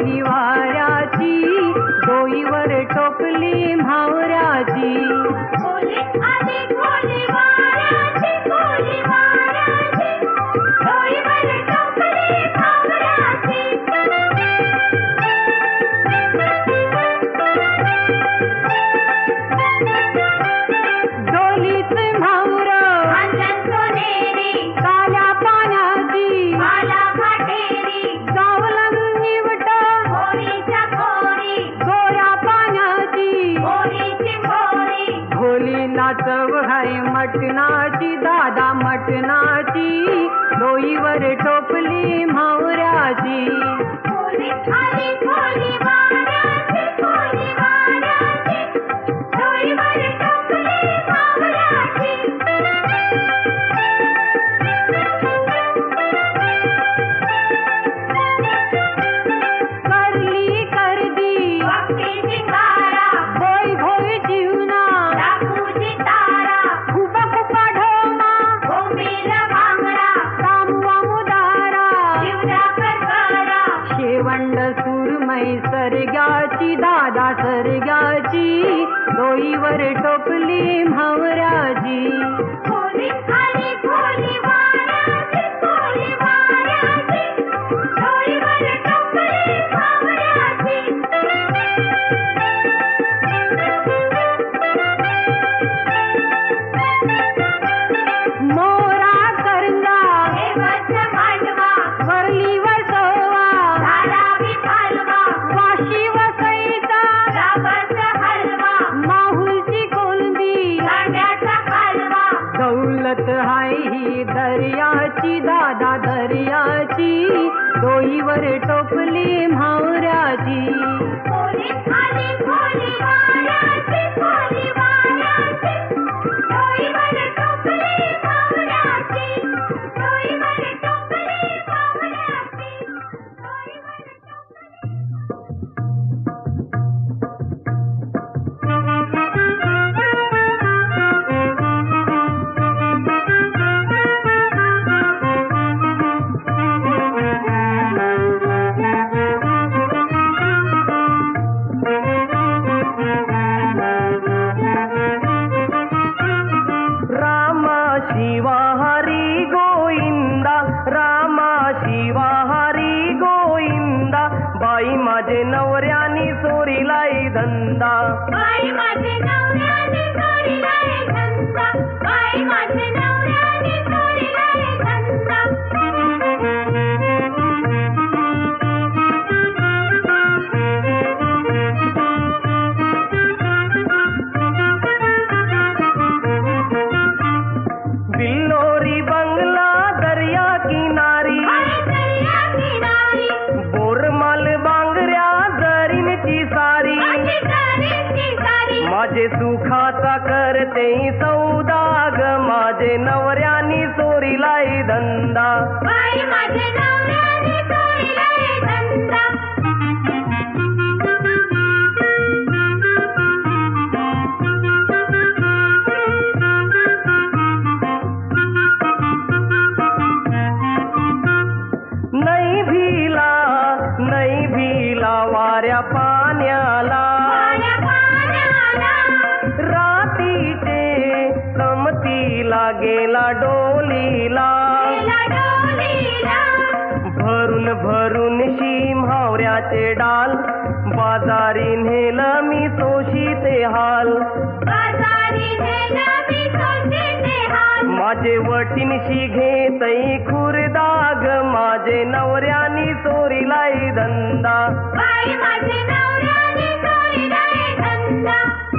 खोली वाऱ्याची डोईवर टोपली म्हावऱ्याची खोलीत आली खोली वाऱ्याची खोली वाऱ्याची डोईवर टोपली म्हावऱ्याची डोलीत म्हावर अंजन सोनेरी काल्या पाण्याची माला फाटेरी गावलन निवट खोरीच्या खोरी गोऱ्या पाण्याची खोरीची खोरी खोली नाचव हाय मटणाची दादा मटणाची डोईवर टोपली म्हावऱ्याची खोलीत आली खोली वाऱ्याची खोली वाऱ्याची डोईवर टोपली म्हावऱ्याची करली करदी भक्ती चिंगारा भोय भोय जीवना डाकूची तारा खुबा खुबा ढोमा भूमीला भांगडा सामुवा मुदारा जीवना करकरा शेवंड सुरमई सरग्याची दादा सरग्याची डोईवर टोपली म्हावऱ्याची खोलीत आली खोली वाऱ्याची खोली वाऱ्याची डोईवर टोपली म्हावऱ्याची मोरा करंदा देवच मांडवा वरली वसवा धारावी फालवा वाशी वसईचा रावच हलवा माहुलची कोलंबी कांड्याचा हलवा दौलत हाय ही दर्याची दादा दर्याची डोईवर टोपली म्हावऱ्याची खोलीत आली खोली वाऱ्याची खोली वाऱ्याची डोईवर टोपली म्हावऱ्याची डोईवर टोपली म्हावऱ्याची डोईवर टोपली रामा शिवा हरी गोविंदा रामा शिवा हरी गोविंदा बाई माझे नवऱ्यानी चोरीलाई धंदा बाई माझे नवऱ्याने चोरीला हे धंदा बाई माझे नवऱ्याने चोरीला हे धंदा बिल्लोरी बंगला दर्या किनारी आणि दर्या किनारी बोरमाल बांगऱ्या जरीनची सारी माझी करेची सारी माझे सुखाचा करते सौदा ग माझे नवऱ्यानी चोरीलाई धंदा बाई माझे नवऱ्याने चोरीला हे धंदा नाही भिला नाही भिला वाऱ्या पाण्याला पाण्या पाण्याला रातीचे समतीला गेला डोलीला गेला डोलीला भरून भरून शिमहावऱ्याचे डाल बाजारी नेलं मी सोशी ते हाल बाजारी नेला मी सोशीचे हाल माझे वटीनशी घेतई खुरदाग माझे नवऱ्यानी चोरीलाई धंदा बाई माझे नवऱ्याने चोरीला हे धंदा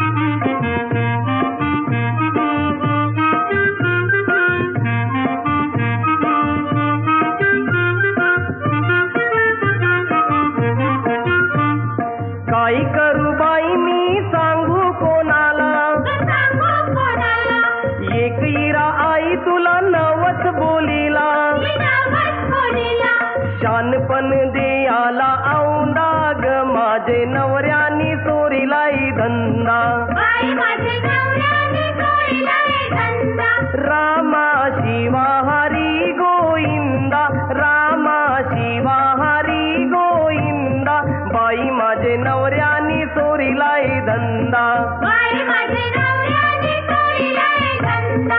काय करू बाई मी सांगू कोणाला सांगू कोणाला एक इरा आई तुला नवच बोलीला मी नावच बोलीला शानपण देयाला औंदा ग माझे नवऱ्यानी चोरीलाई धंदा बाई माझे नवऱ्याने चोरीला हे धंदा रामा शिवा हरी गोविंदा रामा शिवा हरी गोविंदा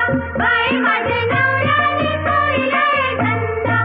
बाई माझे नवऱ्याने सोडलाय धंदा.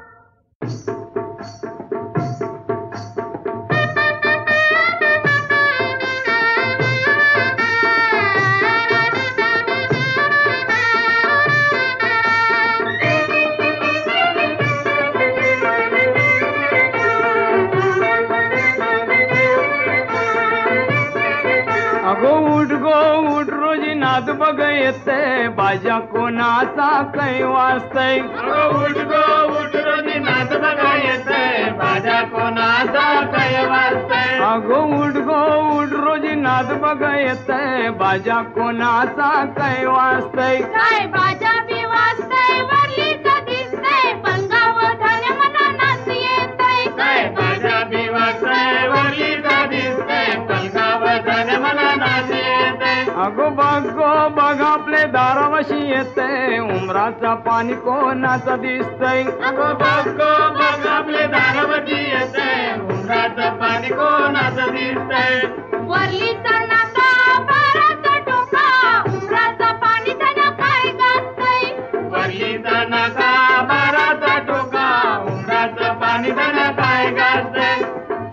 अगो उठ गो उठ रोजी नाद बघ येते बाजा कोणाचा काही वाजतय. उठ गो उठ रोजी नाच बघा येते बाजा कोणाचा काय वाजतय. अगो उठ गो उठ रोजी नाद बघ येते बाजा कोणाचा काही वाजतय. काय बाजा बी वाजतय वरलीचं दिसतय पण गावधान मना नाच येतय. काय बाजा बी वाजतय वरलीचा दिसतय पण गावधान मला नाच येते. अगो बघ गो बघ आपले दारावशी येते उमराचा पाणी कोणाचा दिसतय. अगो बघ गो बघ आपले दारावती येते उंबराचं पाणी कोणाचं दिसतंय. वरलीचा नाका बाराचा टोका उमराचा पाणी त्यानं काय गाजतय. वरलीचा नाका बाराचा टोका उंबराचं पाणी त्यानं काय गाजतंय.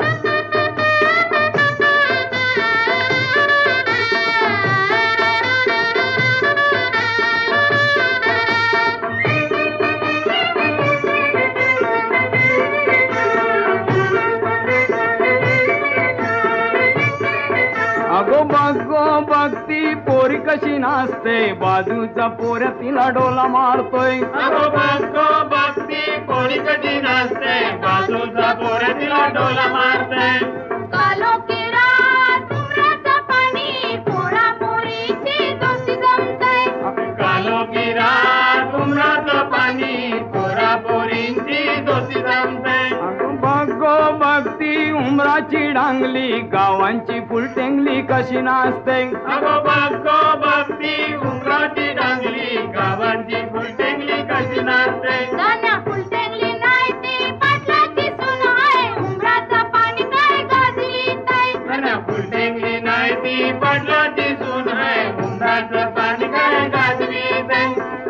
अगो बघ गो बघती पोरी कशी नाचते बाजूचा पोऱ्या तिला डोला मारतोय. अगो बघ गो बघती पोरी कशी नाचते बाजूचा पोऱ्या तिला डोला मारते. कालो की रात उमराचं पाणी पोरा पोरीची दोस्ती जमतय. कालो की रात उमराचं पाणी पोरा पोरींची दोस्ती जमते. अगो बघ गो बघती उमराची डांगली गावांची फुलटेंगली कशी नाचते. अगो बघ गो बघती उमराची डांगली गावांची फुलटेंगली कशी नाचते. गाण्या फुलटेंगली नाही ती पाटलाची सून आहे उमराचं पाणी काय गाजलीतय. गाण्या फुलटेंगली नाही ती पाटलाची सून आहे उमराचं पाणी काय गाजवीते.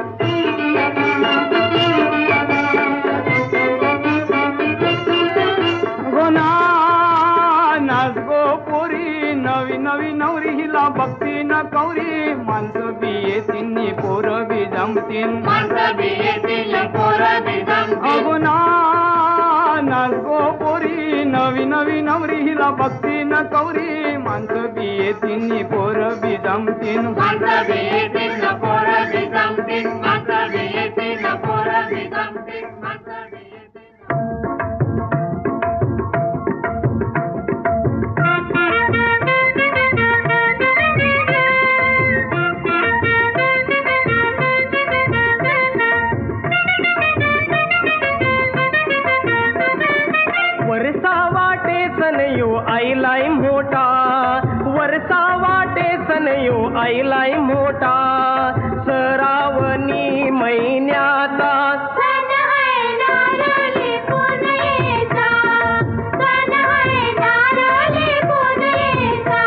गो ना नाच गो पोरी नवी नवी नवरी हिला बघती न कवरी माणसं बी येतीन पोरं बी जमतीन. माणसं बी येतील पोरं बी जमतील. अगो ना नाच गो पोरी नवी नवी नवरी हिला बघती न कवरी माणसं बी येतीन पोरं बी जमतीन. माणसं बी येतील पोरं बी जमतील. माणसं बी येतील पोरं बी जमतील. माणसं बी येतील. वरसा वाटे सनयो आईलाय मोठा वरसा वाटे सनयो आईलाय मोठा सरावनी महिन्याचा. सन आहे नारळी पुनयेचा सन आहे नारळी पुनयेचा.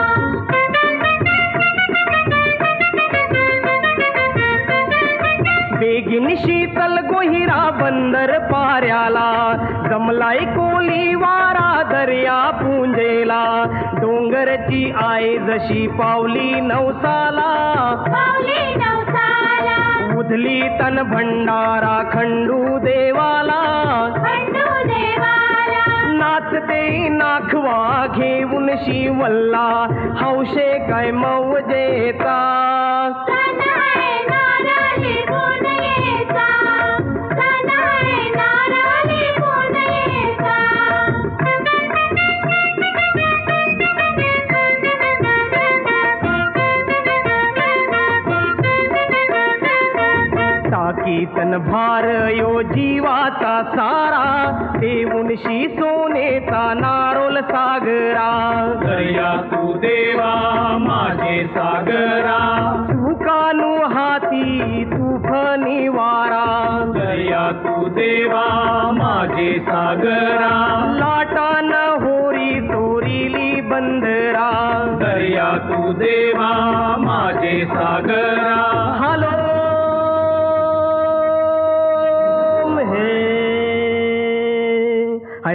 बेगिन शीतल गोहिरा बंदर पाऱ्याला जमलाय कोली वारा दर्या पुंजेला. डोंगरची आई जशी पावली नवसाला पावली नवसाला उधली तन भंडारा खंडू देवाला. खंडू देवाला नाचते नाखवा घेऊन शिवल्ला हौशे काय मौजेचा. सन आहे नारळी पुनयेचा सन आहे नारळी पुनयेचा. टाकीतन भार यो जीवाचा सारा देऊनशी सोनेचा नारोल सागरा. दर्या तू देवा माझे सागरा. सुकानु हाती तुफनी वारा. दर्या तू देवा माझे सागरा. लाटान होरी चोरीली बंदरा. दर्या तू देवा माझे सागरा. हालो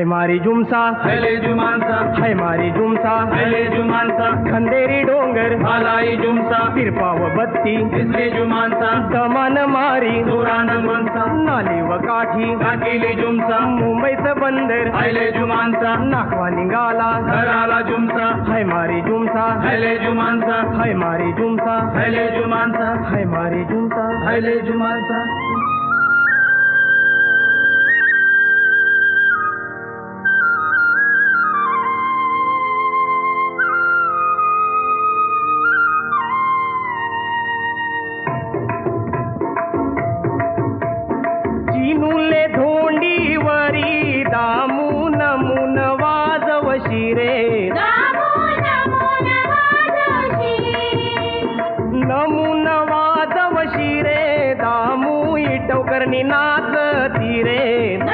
हाय मारी जुमसा हैले जुमानसा हाय मारी जुमसा हैले जुमानसा खंदेरी डोंगर भालाई जुमसा तिरपा व बत्ती इसले जुमानसा दमान मारी सुरानंग वंसा नाली व काठी काकीली जुमसा मुंबईचं बंदर हैले जुमानसा नाकवा निघाला घराला जुमसा हाय मारी जुमसा हैले जुमानसा हाय मारी जुमसा हैले जुमानसा हाय मारी जुमसा हैले जुमानसा चिनुले धोंडीवरी दामून मुन वाजवशी रे नमून वाजवशी रे दामू इटवकरणी नाचती रे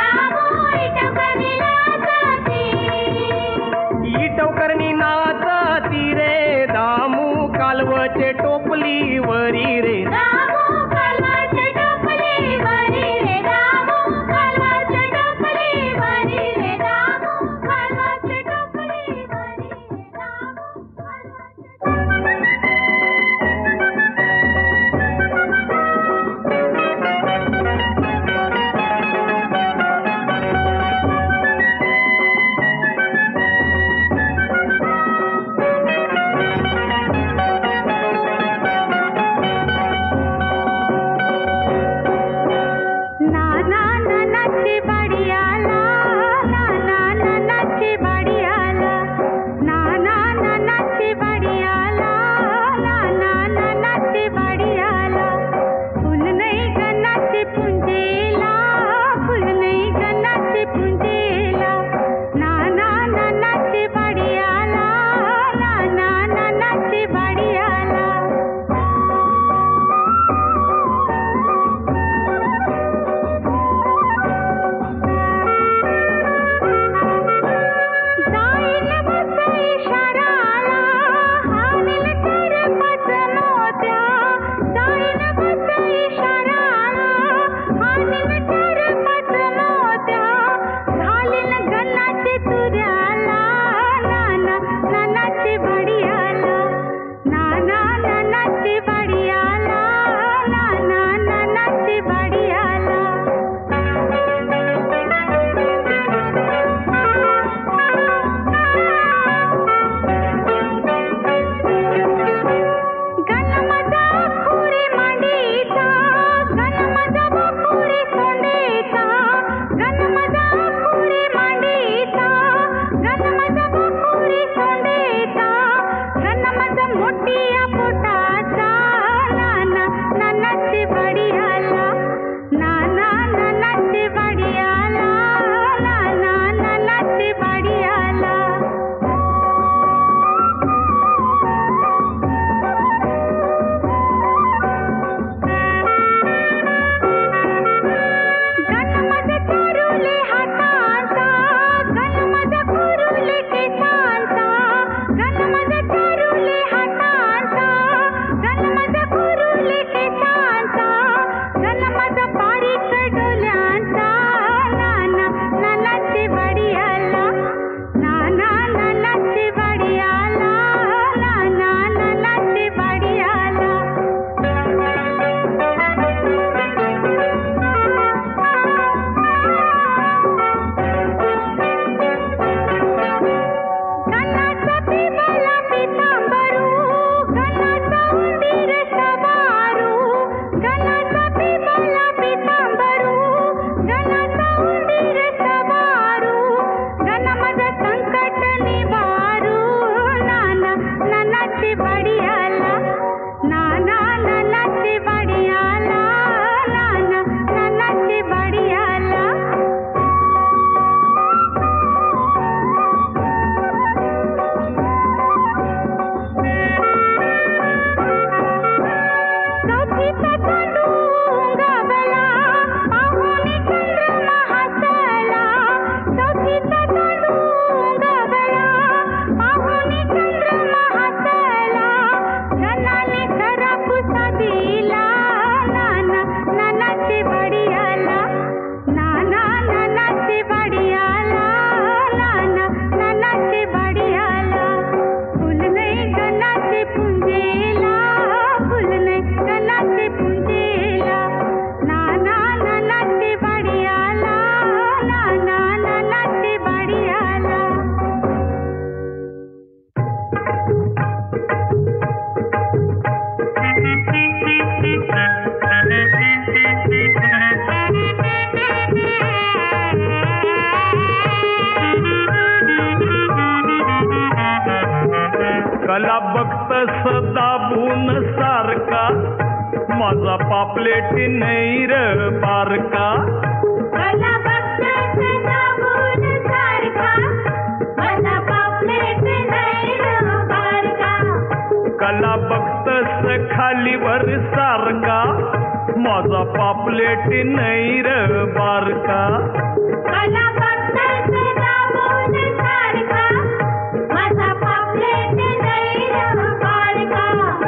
इटवकरणी नाचती रे दामू कालवचे टोपली वरी रे कला बघतस दाबून सारका माझा पापलेट नाही र बारका कला बघतस दाबून सारखा माझा पापलेट नाही र बारका कला बघतस खालीवर सारका माझा पापलेट नाही र बारका कला बघतस दाबून सारखा माझा पापलेट नाही र बारका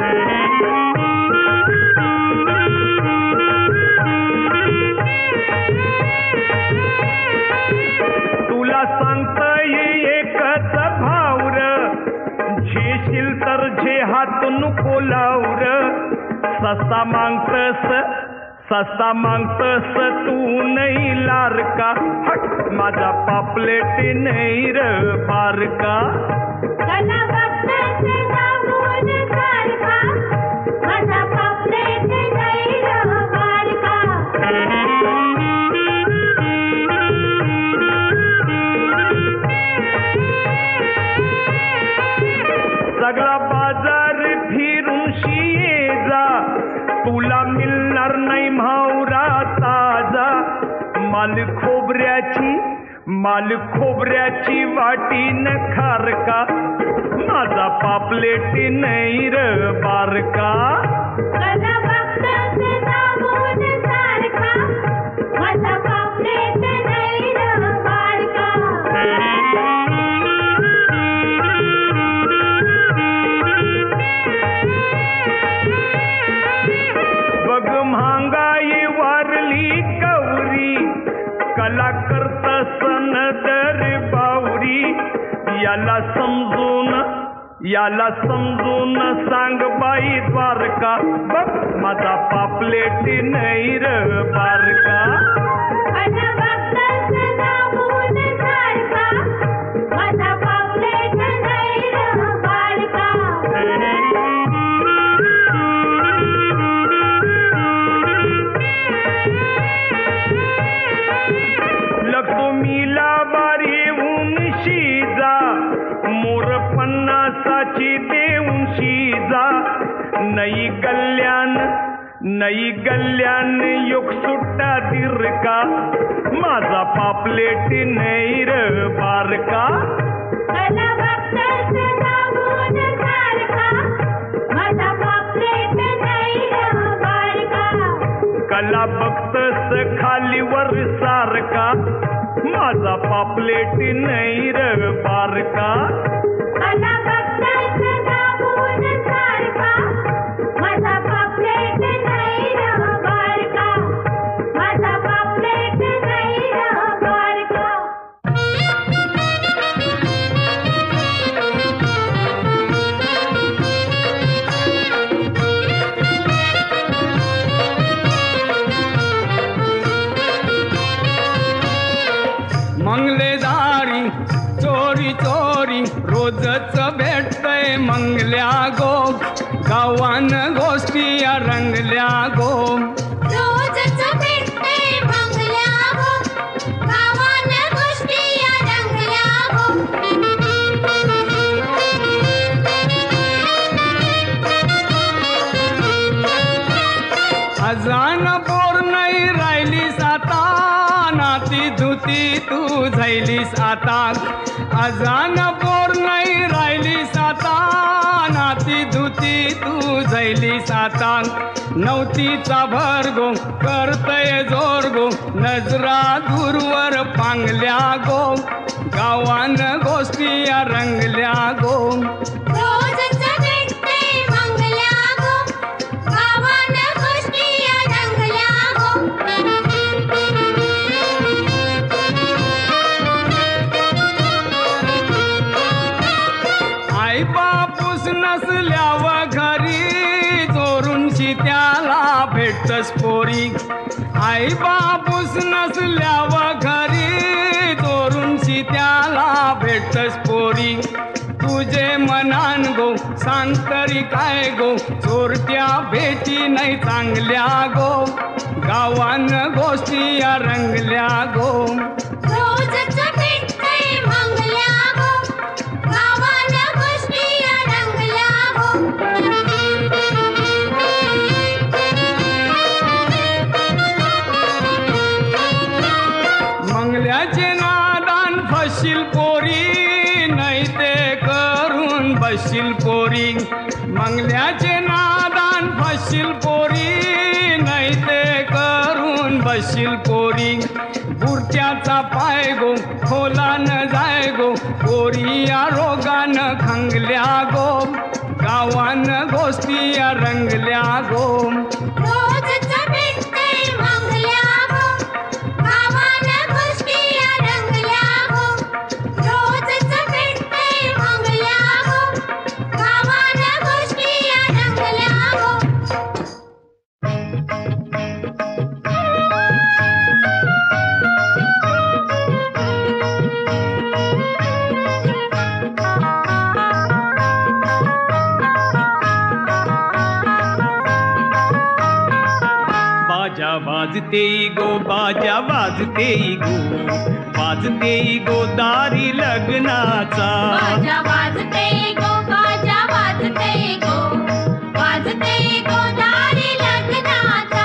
तुला सांगतय एकच भावर झेशील तर झे हात नको लावर सस्ता मागतस सस्ता मागतस तू नाही लारका हट माझा पापलेट नाही र बारका कला बघतस दाबून सारखा माझा पापलेट नाही र बारका सगळा बाजार फिरून शिये जा तुला मिळणार नाही म्हावरा ताजा माल खोबऱ्याची माल खोबऱ्याची वाटी न खारका माझा पापलेट नाही र बारका कला बघतस दाबून सारखा माझा पापलेट नाही र बारका बघ महागाई वारली कवरी कला करतस न दर बावरी याला समजून याला समजून सांग बाई द्वारका बघ माझा पापलेट नाही र बारका कला बघतस दाबून सारखा माझा पापलेट नाही र बारका लक्ष्मीला बारी उंशी जा मोर पन्नासाची देऊन शिजा नई गल्यान नई गल्यान योग सुट्टा दिरका माझा पापलेट नाही र बारका कला बघतस दाबून सारखा माझा पापलेट नाही र बारका कला बघतस खालीवर सारका माझा पापलेट नाही र बारका कला बघतस दाबून सारखा माझा पापलेट नाही र बारका माझा पापलेट नाही र बारका मंगलेदारी चोरी चोरी रोजच भेटतय मंगल्या गो गावान गोष्टी या रंगल्या गो रोजच भेटते मंगल्या गो गावान गोष्टी या रंगल्या गो अजान पोर नाही राहिलीस आता नाती धुती तू झैलीस आता अजान पोर नाही राहिलीस आता नाती धुती तू झैलीस आता नवतीचा भरगो करतय जोर गो नजरा दूरवर पांगल्या गो गावान गोष्टी या रंगल्या गो रोजच भेटते मंगल्या गो गावान गोष्टी या रंगल्या गो आई बापूस नसल्याव घरी चोरूनशी त्याला भेटतस पोरी आई बापूस नसल्याव घरी चोरूनशी त्याला भेटतस पोरी तुझे मनान गो सांग तरी काय गो चोरट्या भेटी नाही चांगल्या गो गावान गोष्टी या रंगल्या गो रोजच भेटते मंगल्या गो गावान गोष्टी या रंगल्या खाशील पोरी नाही ते करून बसशील पोरी मंगल्याचे नादान फसशील पोरी नाही ते करून बसशील पोरी बुरट्याचा पाय गो खोला न जाय गो पोरी या रोगानं खंगल्या गो गावान गोष्टी या रंगल्या गो रोजच भेटते मंगल्या गो गावानं गोष्टी या रंगल्या गो रोजच भेटते मंगल्या गो गावानं गोष्टी या रंगल्या गो बाजा वाजते गो बाजा वाजते गो वाजते गो दारी लग्नाचा बाजा वाजते गो बाजा वाजते गो वाजते गो दारी लग्नाचा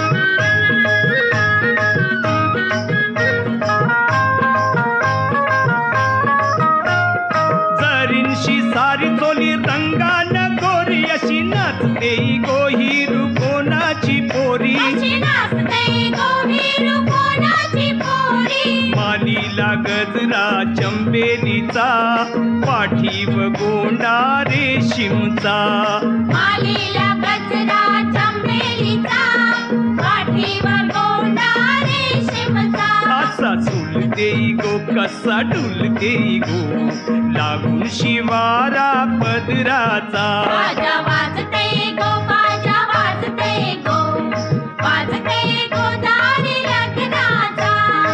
जरींशी सारी चोली रंगान गोरी अशी नाचते गो ही रुकोनाची पोरी अशी नाचते गो ही रुकोनाची पोरी मालीला गजरा चंबेलीचा पाठीव गोंडा रेशीमचा मालीला गजरा चंबेलीचा पाठीवर गोंडा रेशीमचा असा झुलते गो कसा डुलते गो लागून शिवारा पदराचा बाजा वाजते गो बाजा वाजते गो वाजते गो दारी लग्नाचा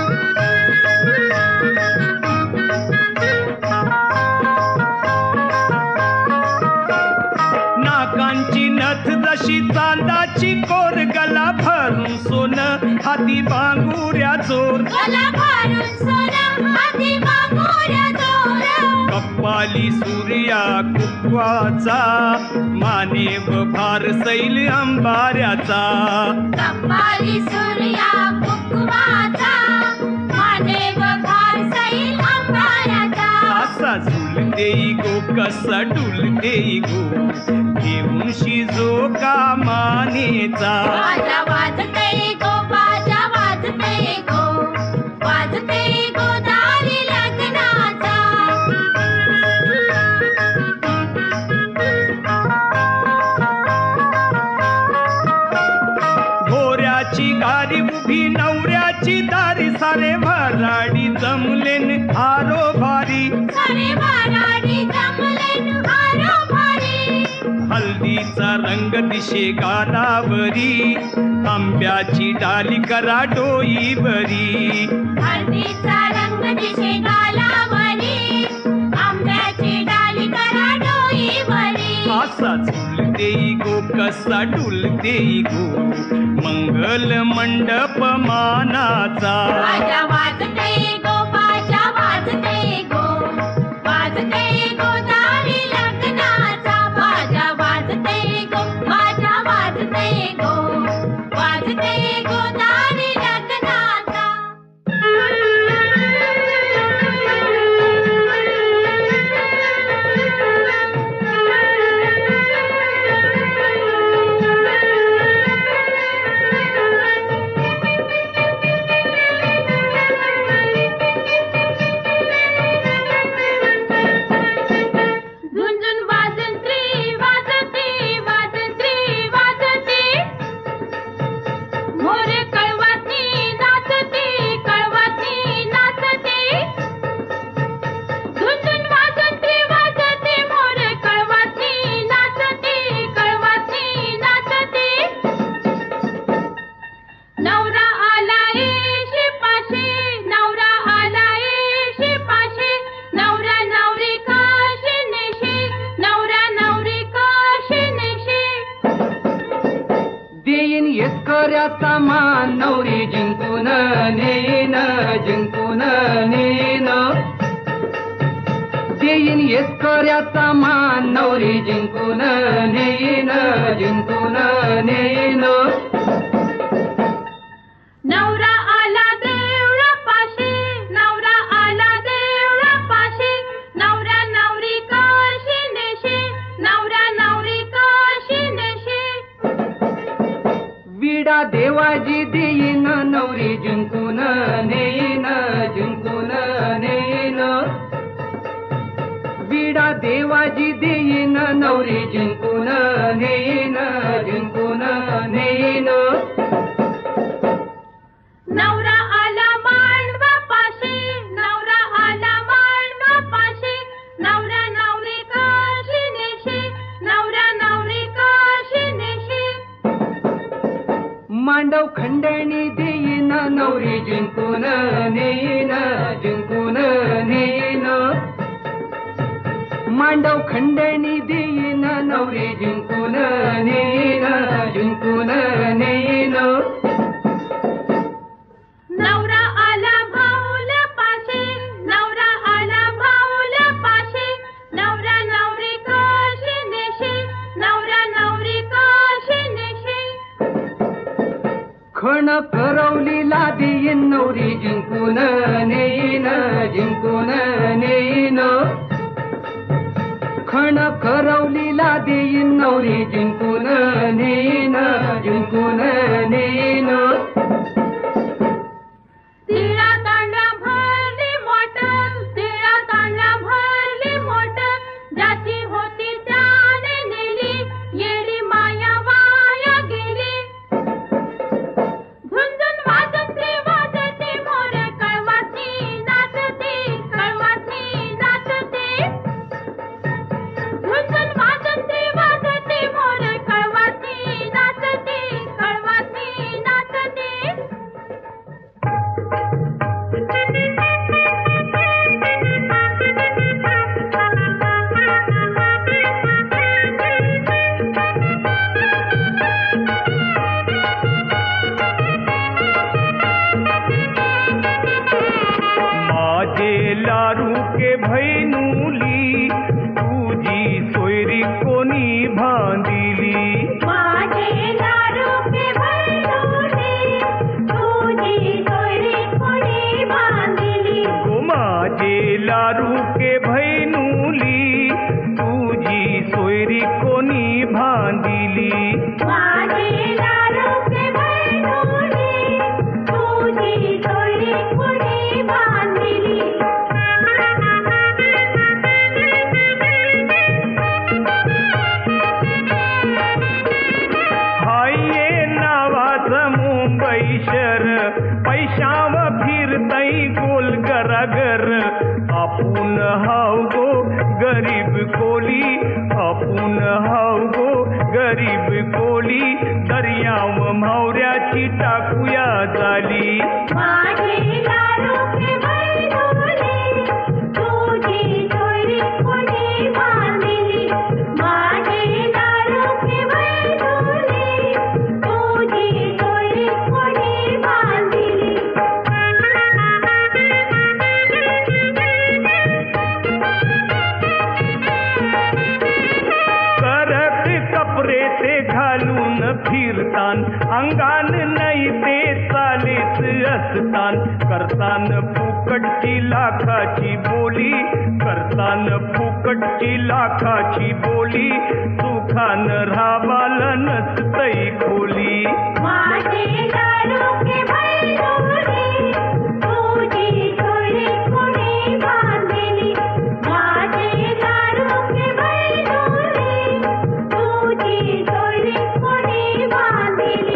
नाकांची नथ जशी चांदाची कोर गला भरून सोनं हाती बांगुऱ्या जोर गला भरून सोनं हाती बांगुऱ्या जोर कप्पाली सूर्या कुकवाचा मानेव भार सैल अंबाऱ्याचा कपाली सूर्या कुकवाचा मानेव भार सैल अंबाऱ्याचा असा झुलते गो कसा डुलते गो घेऊन शिजो का मानेचा बाजा वाजते गो बाजा वाजते गो वाजते गो दारी लग्नाचा घोऱ्याची गाडी उभी नवऱ्याची दारी सारे भराडी जमलेन आरो भारी सारे भराडी जमलेन आरो भारी हल्दीचा रंग दिशे गालावरी आंब्याची डाली करा डोईवरी हळदीचा रंग दिशे गालावरी आंब्याची डाली करा डोईवरी असा झुलते गो कसा डुलते गो मंगल मंडप मानाचा बाजा वाजते गो बाजा वाजते गो वाजते गो दारी लग्नाचा बाजा वाजते गो बाजा वाजते गो वाजते गो दारी लग्नाचा झुंझुन वाजंत्री वाजते वाजंत्री वाजते मोरे कळवाती नाचते कळवाती नाचते झुंझुन वाजंत्री वाजते मोरे कळवाती नाचते कळवाती नाचते नवरा आलाय शिपाशी नवरा आलाय शिपाशी नवरा नवरी काशी नेशी नवरा नवरी काशी नेशी देईन येतकऱ्याचा मान नवरी जिंकून नेन जिंकून नेन देईन येतकऱ्याचा मान नवरी जिंकून नेन जिंकून नेन नवरा आला देवळापाशी नवरा आला देवळापाशी देवाजी देईन नवरी जिंकून नेईन जिंकून नेईन विडा देवाजी देईन नवरी जिंकून नेईन जिंकून नेईन नवरा आला मांडवापाशी नवरा आला मांडवापाशी नवरा नवरी काशी नेशी नवरा नवरी काशी नेशी मांडव खंडणी देईन नवरी जिंकून नेईन जिंकून नेईन मांडव खंडणी देईन नवरी जिंकून नेईन जिंकून नेईन नवरा आला भाऊला पाशी नवरा आला भाऊला पाशी नवरा नवरी काशी नेशी नवरा नवरी काशी नेशी खण करवलीला देईन नवरी जिंकून नेईन जिंकून नेईन खण करवलीला देईन नवरी जिंकून नेईन जिंकून नेईन तिळा तांडा भरली मोटर तिळा तांडा भरली मोटर ज्याची होती त्याने नेली येडी माया वाया गेली झुंझुन वाजते वाजते मोर कळवाची नाचते कळवाची नाचते झुंझुन वाजते वाजते मोर कळवाची नाचते कळवाची नाचते माझे लारू के भैनुली तुझी सोयरी कोणी बांधिली माझे लाडू के भैनुली तुझी सोयरी कोणी बांधिली गो माझे लारू के भैनुली तुझी सोयरी कोणी बांधिली माझे लाडू के भैनुली तुझी सोयरी कोणी बांधिली हाये नावाचं मुंबई शहर पैशाव फिरतई गोल गरागर आपण हाव गो गरीब कोली आपण हाव गो गरीब कोली दर्याव म्हावऱ्याची टाकूया झाली माझे लाडू के भैनुली तुझी सोयरी कोणी बांधिली माझे लाडू के भैनुली तुझी सोयरी कोणी बांधिली करत कपडे ते घालून फिरतान अंगान नाही ते चालेच असतान करतान फुकटची लाखाची बोली करतान फुकटची लाखाची बोली सुखान राबाला नसतई खोली माझे लाडू के भैनुली तुझी सोयरी कोणी बांधिली माझे लाडू के भैनुली तुझी सोयरी कोणी बांधिली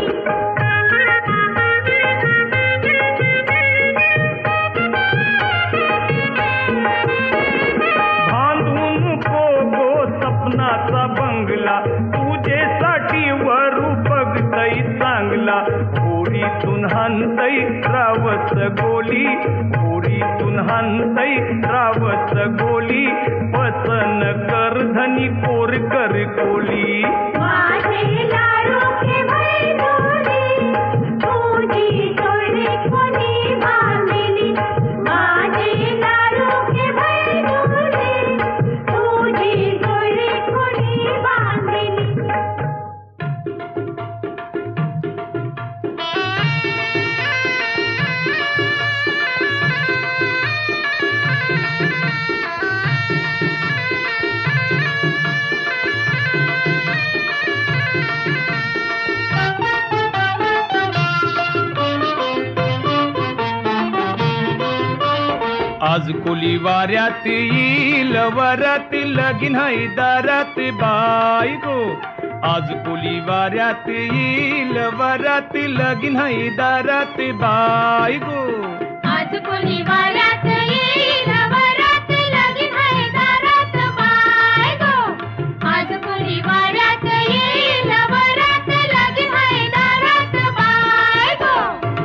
बांधून पोगो सपनाचा बंगला तुझेसाठी वरू बघतई चांगला होडीतून हानतई रावस गोली होडीतून हानतई रावस गोली पसन कर धनी कोर कर कोली माझे लाडू के भैनुली तुझी सोयरी कोणी बांधिली माझे लाडू के भैनुली तुझी सोयरी कोणी बांधिली आज कोली वाऱ्यात येईल वरात लगीन हाय दारात बाई गो आज कोली वाऱ्यात येईल वरात लगीन हाय दारात बाई गो आज कोणी वाऱ्यात येईल वरात लगीन हाय दारात बाय गो आज कोणी वाऱ्यात येईल वरात लगीन हाय दारात बाय गो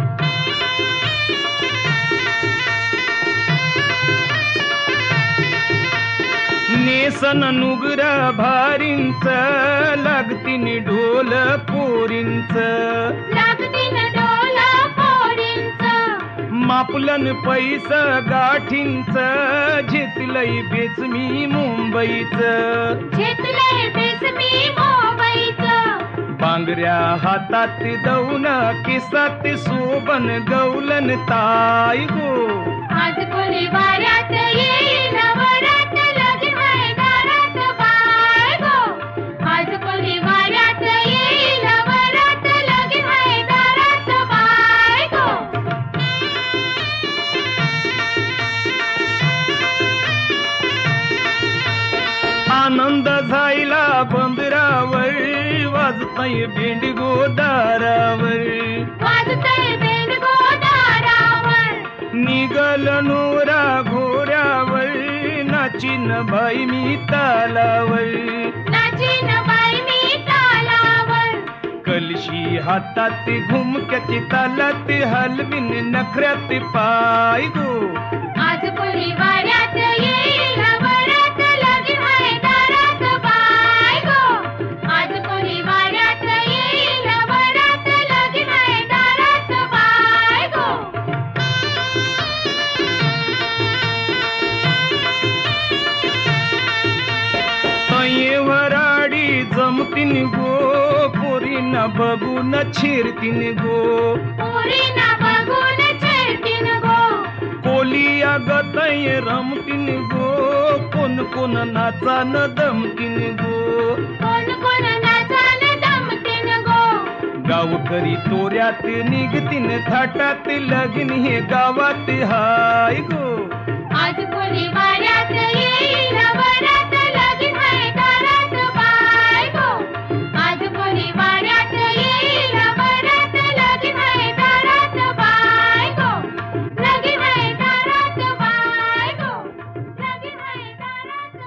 नेसन नुगरा भारींच लागतीन ढोल पोरींच लागतीन डोल पोरींच मापलन पैसा गाठींच झेतलंय बेच मी मुंबईच घेतलंय बेसमी मोबाईचं बांगऱ्या हातात दौन केसात सोबन गौलन ताई गो आज कोणी वाऱ्यात येईल वरात लगीन हाय दारात बाय गो आज कोणी वाऱ्यात येईल वरात लगीन हाय दारात बाय गो आनंद झायला बंदरावर वाजताय भेंड गोदारावर वाजतंय बेंड गोदारावर निघल नोरा घोड्यावर नाचिन बाई मी तालावर नाचीन बाई मी तालावर कलशी हातात घुमक्याची तालात हलविन नखऱ्यात पाय गो आज कोणी वाऱ्यात येईल वरात लगीन हाय दारात बाय गो आज कोणी वाऱ्यात येईल वरात लगीन हाय दारात बाय गो तये वराडी जमतीन गो पोरीना बघून छिरतीन गो पोरीना बघून छेडतीन गो कोली अगतय रमतीन गो कोण कोण नाचान दमतीन गो कोण कोण नाचान दमतीन गो गावकरी तोऱ्यात निघतीन थाटात लगीन हे गावात हाय गो आज कोणी वाऱ्यात येईल वरात लगीन हाय दारात बाय गो आज कोणी वाऱ्यात येईल वरात लगीन हाय दारात बाय गो लगीन हाय दारात बाय गो लगीन हाय दारात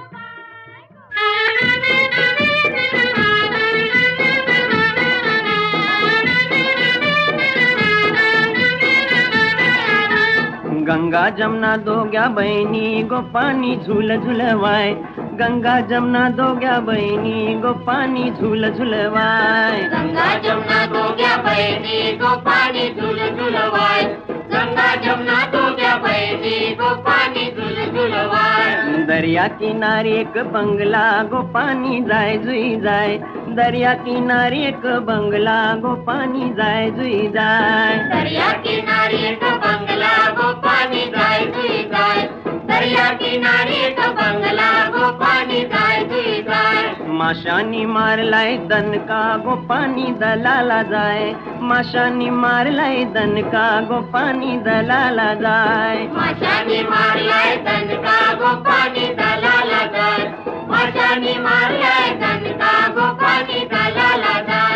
गंगा जमुना दोग्या बहिणी गोपानी झुल झुलवाय गंगा जमुना दोग्या बहिणी गोपानी झुल झुलवाय गंगा जमुना दोघ्या बहिणी गोपानी झुल झुलवाय गंगा जमुना दोघ्या बहिणी गोपानी झुल झुलवाय दर्या किनारी एक बंगला गोपानी जाय जुई जाय दर्या किनारी एक बंगला गोपानी जाय जुई जाय दर्या किनारी एक बंगला गोपानी जाय जुई जाय दर्या किनारी एक बंगला गोपानी जाय जुई जाय माशानी मारलाय दनका गोपानी दलाला जाय माशानी मारलाय दनका गोपानी दलाला जाय माशानी मारलाय दणका गोपानी दलाला जाय माशानी मारलाय दणका गोपानी दलाला जाय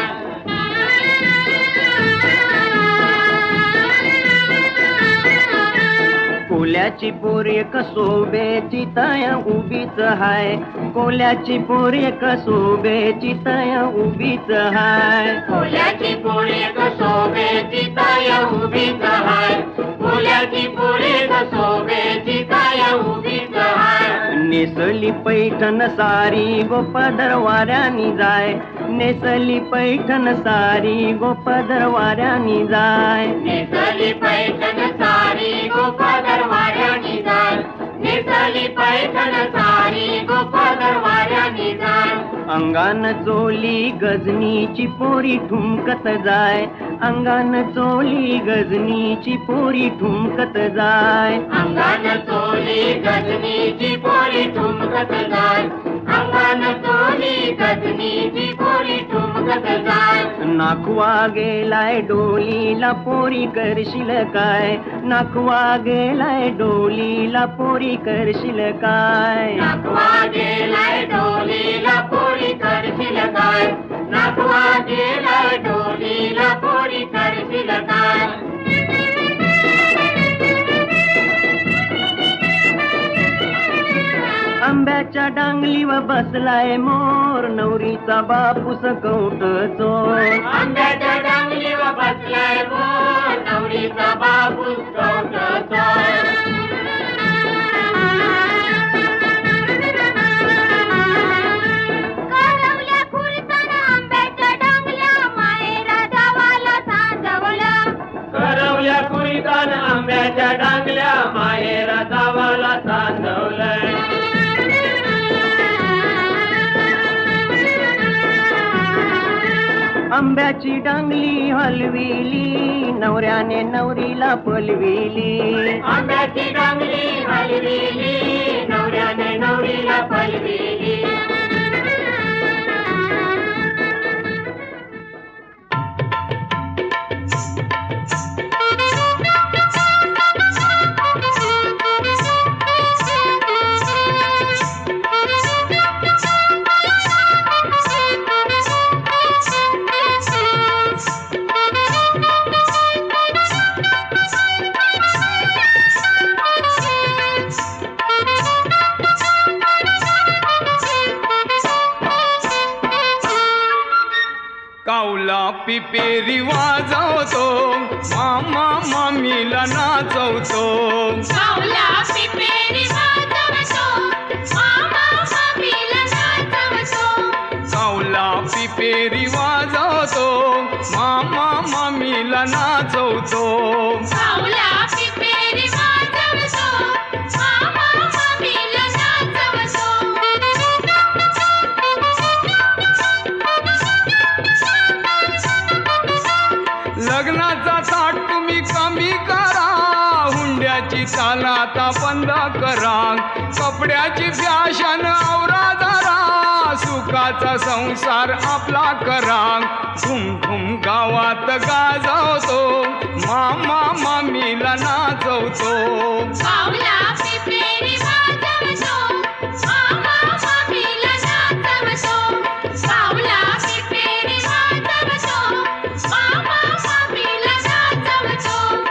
कोल्याची पोर एक सोबेची तया उभीच हाय कोल्याची पोर एक सोबेची तया उभीच हाय कोल्याची पोळी कसोबेची ताय उभीच हाय कोल्याची पोळी कसोबेची ताय उभीच हाय नेसली पैठण सारी गोपदर वाऱ्यानी जाय नेसली पैठण सारी गोपदर वाऱ्यानी जाय नेसली पैठण सारी गोपादर वाऱ्यानी जाय नेसली पैठण सारी गोपादर वाऱ्यानी जाय अंगान चोली गजनीची पोरी ठुमकत जाय अंगान चोली गजनीची पोरी ठुमकत जाय अंगान चोली गजनीची पोळी ठुमकत जाय अंगान चोली डोली गजनीची पोरी ठुमकत जाय. नाखवा गेलाय डोलीला पोरी करशील काय, नाखवा गेलाय डोलीला पोरी करशील काय. नाकवा गेलाय डोलीला पोरी करशील काय, नाकवा गेलाय डोलीला पोरी करशील काय. आंब्याच्या डांगलीवर बसलाय मोर, नवरीचा बापूस कौट चोर. आंब्याच्या डांगलीवर बसलाय मोर, नवरीचा बापूस कौट चोर. करवल्या खुरताना आंब्याच्या डांगल्या माहेरा जावाला सांजवलं. करवल्या कुरीतान आंब्याच्या डांगल्या माहेरा जावाला सांधवलंय. आंब्याची डांगली हलविली, नवऱ्याने नवरीला पलविली. आंब्याची डांगली हलविली, नवऱ्याने नवरीला पलविली. कावला पिपेरी वाजवतो, मामा मामीला नाचवतो. कावला पिपेरी वाजवतो, मामा मामीला नाचवतो. कावला पिपेरी वाजवतो, मामा मामीला नाचवतो. कावला पिपेरी वाजवतो, मामा मामीला नाचवतो. लग्नाचा ताट तुम्ही कमी करा, हुंड्याची चाल आता बंद करा. कपड्याची फॅशन आवरा जरा, सुखाचा संसार आपला करा. धुम धुम गावात गाजवतो, मामा मामीला नाचवतो. कावला पिपेरी वाजवतो, मामा मामीला नाचवतो. कावला पिपेरी वाजवतो, मामा मामीला नाचवतो.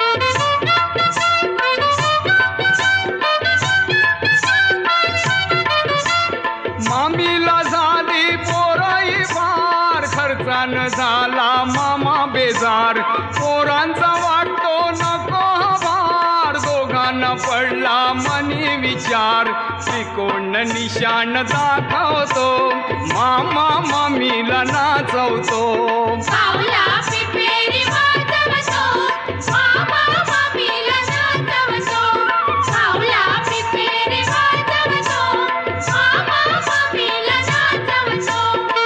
मामीला झाली पोराई फार, खर्चानं झाला मामा बेजार. पोरांचा वाटतो नको भार, दोघांना पडला मनी विचार. त्रिकोण निशाण दाखवतो, मामा मामीला नाचवतो. कावला पिपेरी वाजवतो, मामा मामीला नाचवतो. कावला पिपेरी वाजवतो, मामा मामीला नाचवतो.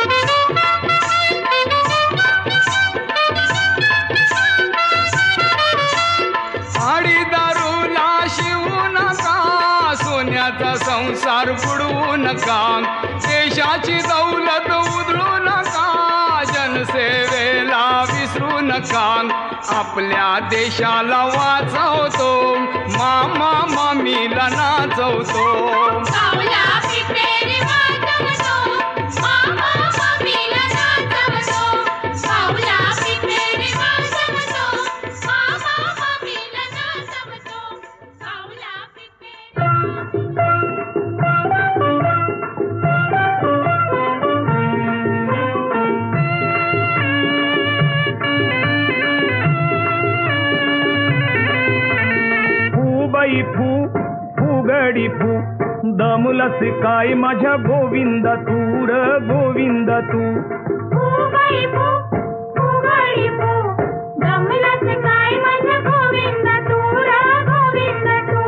आडी दारूला शिवू नका, सोन्याचा संसार बुडवू नका. देशाची दौलत उधळू नका, जनसेवेला विसरू नका. आपल्या देशाला वाचवतो, मामा मामीला नाचवतो. कावला पिपेरी वाजवतो, मामा मामीला नाचवतो. कावला पिपेरी वाजवतो, मामा मामीला नाचवतो. कावला पिपेरी फूबाई फू फुगडी फू, दमुलस काय माझ्या गोविंदा तू र गोविंदा तू. फुगडी फू, फुगडी फू, दमलंच काय माझ्या गोविंदा तू र गोविंदा तू.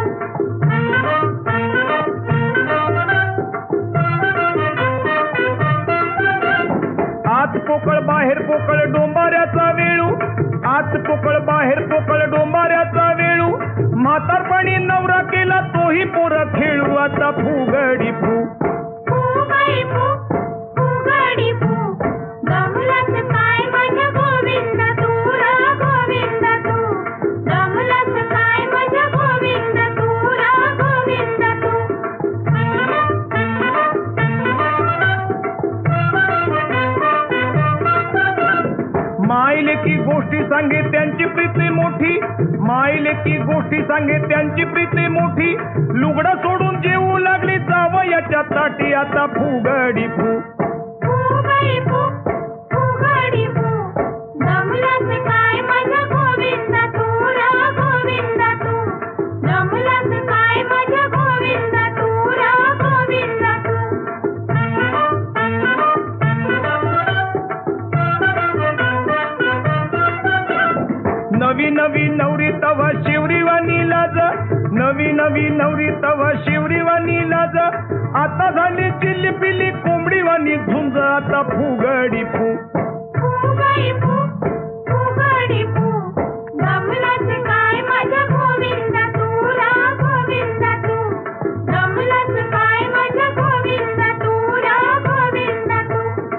आत पोकळ बाहेर पोकळ डोंबाऱ्याचा वेळू, आत पोकळ बाहेर पोकळ डोंबाऱ्याचा वेळू. म्हातारपणी नवरा केला तोही पोर खेळू, आता फुगडी फू. फुगडी फू, गोष्टी सांगे त्यांची प्रीती मोठी, मायलेकी गोष्टी सांगे त्यांची प्रीती मोठी. लुगडं सोडून जेवू लागली जावयाच्या ताटी, आता फुगडी फू फुगडी फू फुगडी फू जमलास काय माझ्या गोविंदा तू रा गोविंदा तू, जमलास काय माझ्या गोविंदा तू रा गोविंदा तू. नवी नवी नवरी तवा शिवरीवानी लाज, नवी नवी नवरी तवा शिवरीवानी लाज. आता झाली चिल्ली पिल्ली कोंबडीवानी झुंज, आता फुगडी फू फुगडी फू फुगडी फू जमलास काय माझ्या गोविंदा तू रा गोविंदा तू, जमलास काय माझ्या गोविंदा तू रा गोविंदा तू.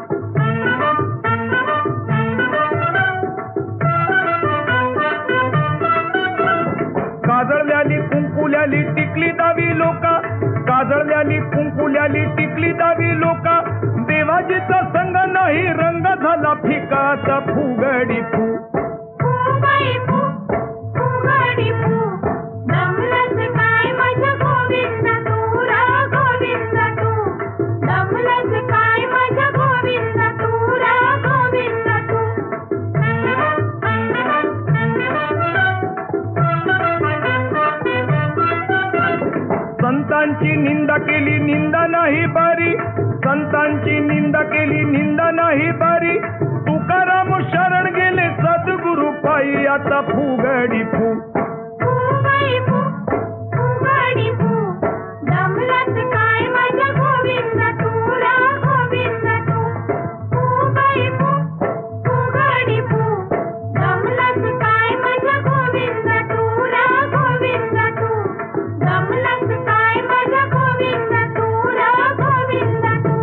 काजळल्याली कुंकुल्याली टिकली दावी लोका, काजळल्याली कुंकुल्याली टिकली दावी लोका. देवाजीचा संग नाही रंग झाला फिका, आता फुगडी फू फुगडी फू फुगडी फू जमलास काय माझ्या गोविंदा तू रा गोविंदा तू, जमलास काय माझ्या गोविंदा तू रा गोविंदा तू. संतांची निंदा केली निंदा नाही बारी, संतांची निंदा केली निंदा नाही बारी. तुकाराम शरण गेले सद्गुरु पायी, आता फुगडी फू फुगडी फू फुगडी फू जमलास काय माझ्या गोविंदा तू रा गोविंदा तू, फुगडी फू फुगडी फू जमलास काय माझ्या गोविंदा तू रा गोविंदा तू, जमलास काय माझ्या गोविंदा तू रा गोविंदा तू.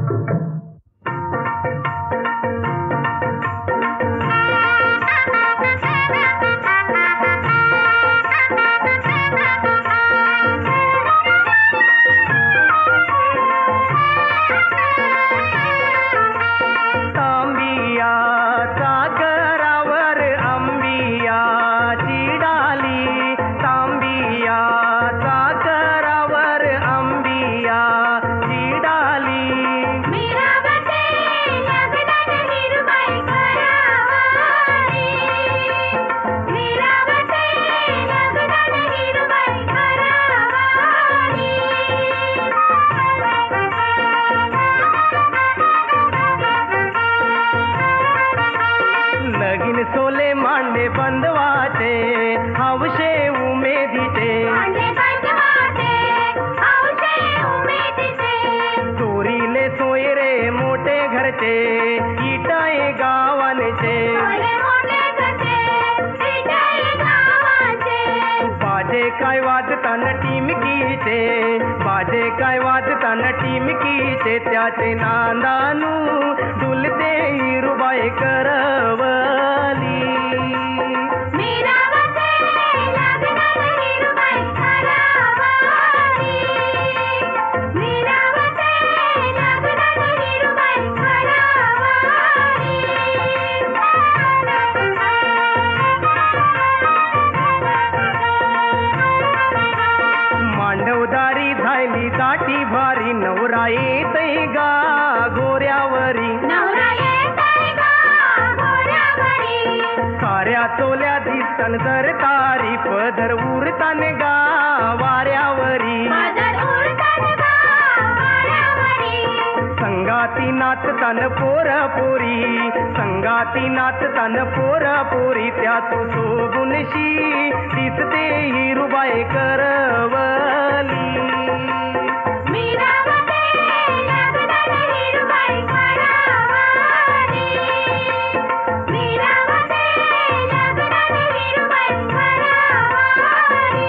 तांबिया सागरावर अंबिया चिडाली, तांबिया सागरावर अंबिया चिडाली. मीरावते लग्नात हिरबाई करावारी, मीरावते लग्नात हिरबाई करावारी. लगीन सोले मांडे बंधवाचे, हौशे उमेदीचे. मांडे बंधवाचे, हौशे उमेदीचे. चोरीले सोयरे मोठे घरचे, इटाई गावांचे. ओले मोठे घरचे, इटाई गावाचे. बाजे काय वाजताना टिमकीचे, बाजे काय वाजताना टिमकीचे. त्याचे नांदानू डुलते हिरुबाई करवली. मीरावते लग्नात हिरबाई करावारी, मीरावते लग्नात हिरबाई करावारी. मांडवदारी झाली दाटी भारी, नवरा येतय गा गोऱ्यावरी. नवरा येतोय गा गोऱ्यावरी, साऱ्या चोल्या दिसन जर तारी, पदर उरतान गा वाऱ्यावरी. पदर उडतान गा वाऱ्यावरी. संगाती नाचतान पोर पोरी, संगाती नाचतान पोर पोरी. त्या तू सोबुनशी दिसते हिरुबाई करवली. मीरावते लग्नात हिरबाई करावारी, मीरावते लग्नात हिरबाई करावारी.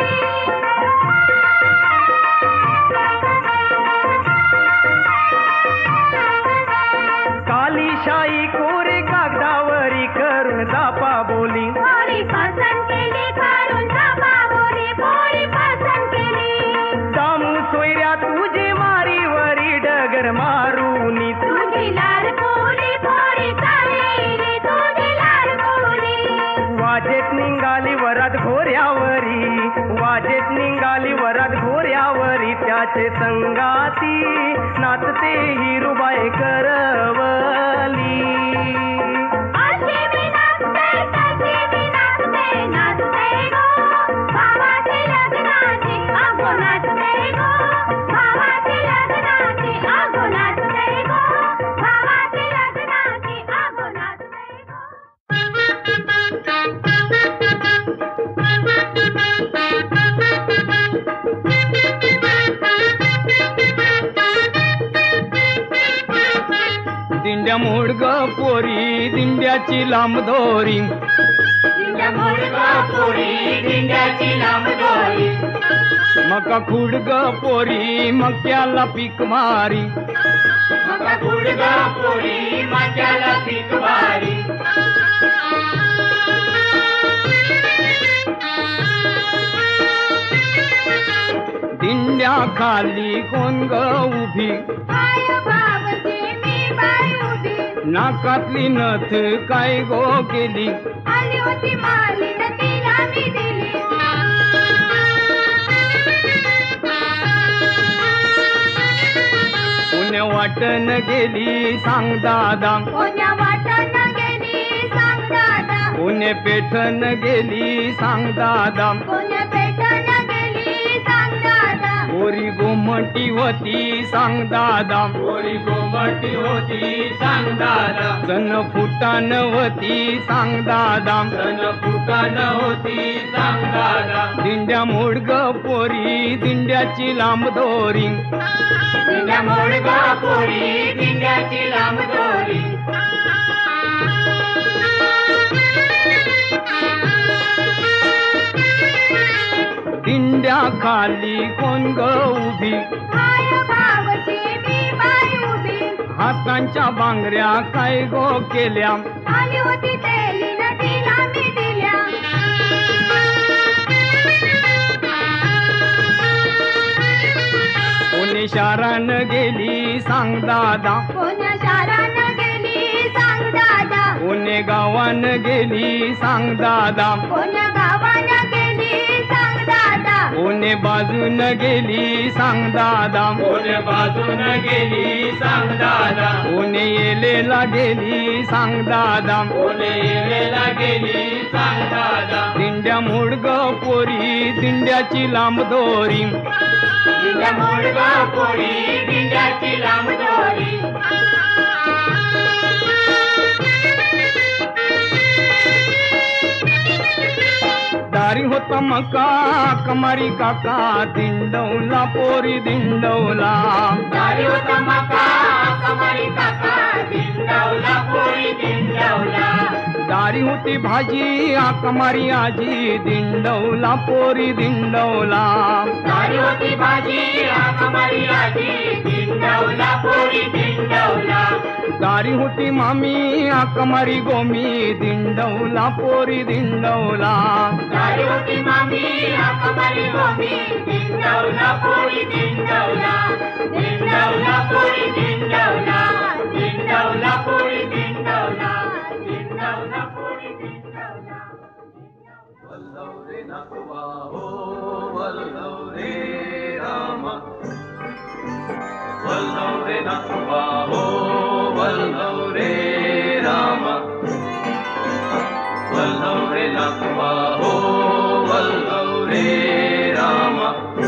कालीशाई कोरे कागदावरी करून दापा बोली. पोरी पसंत केली करून दाबा बोली, पोरी निघाली वरात घोऱ्यावरी, वाजेत निघाली वरात घोऱ्यावरी, त्याचे संगाती नाचते हिरुबाई करवली. अशी मी नाचते, तशी मी नाचते, नाचते गो भावाची लग्नाची, अगो नाचते गो भावाची लग्नाची, अगो नाचते गो भावाची लग्नाची, अगो नाचते गो. दिंड्या मोडग पोरी दिंड्याची लांब दोरी, दिंड्या मोडग पोरी दिंड्याची लांब दोरी, मका खुडग पोरी मक्याला पीक मारी, मका खुडग पोरी मक्याला पीक मारी. दिंड्या खाली कोण ग उभी, आय बाबाची मी बाई उभी, नाकातली नथ काय गो केली, आली होती मालिन तिला मी दिली. पुण्या वाटण गेली सांग दादा, कोण्या वाटण गेली सांग दादा, पुणे पेठण गेली सांग दादा, कोण्या पेटण गेली सांग दादा. पोरी गोमटी होती सांग दादा, पोरी गोमटी होती सांग दादा, जन फुटान होती सांग दादा, तन फुटान होती सांग दादा. दिंड्या मोडग पोरी दिंड्याची लांब दोरी, दिंड्या मोडग पोरी दिंड्याची लांब दोरी. दिंड्या खाली कोण ग उभी, आय भावची मी बाई उभी, हातांच्या बांगड्या काय गो केल्या, आली होती तेली नदीला मी दिल्या. पुणे शारान गेली सांग दादा, कोण्या शारान गेली सांग दादा, पुणे गावान गेली सांग दादा, कोण्या गावान गेली सांग दादा. पुणे बाजून गेली सांग दादा, कोण्या बाजून गेली सांग दादा, पुणे येलेला गेली सांग दादा, कोणे येलेला गेली सांग दादा. दिंड्या मोडग पोरी दिंड्याची लांब दोरी, दिंड्या मोडग पोरी दिंड्याची लांब दोरी. दारी होता मका कमारी काका, दिंडवला पोरी दिंडवला, दारी होता मका कमारी काका, दिंडवला पोरी दिंडवला. दारी होती भाजी आकमारी आजी, दिंडवला पोरी दिंडवला, दारी होती भाजी कमारी आजी, दिंडवला पोरी दिंडवला. दारी होती मामी आकमारी गोमी, दिंडवला पोरी दिंडवला, दारी होती मामी कमारी गोमी, दिंडवला पोरी दिंडवला. दिंडवला पोरी दिंडवला, दिंडवला पोरी दिंडवला, दिंडवला पोरी दिंडवला. वल्लव रे नकवा हो वल्लव रे रामा, वल्लव रे नकवा हो वल्लव रे रामा, वल्लव रे नकवा हो वल्लव रे रामा,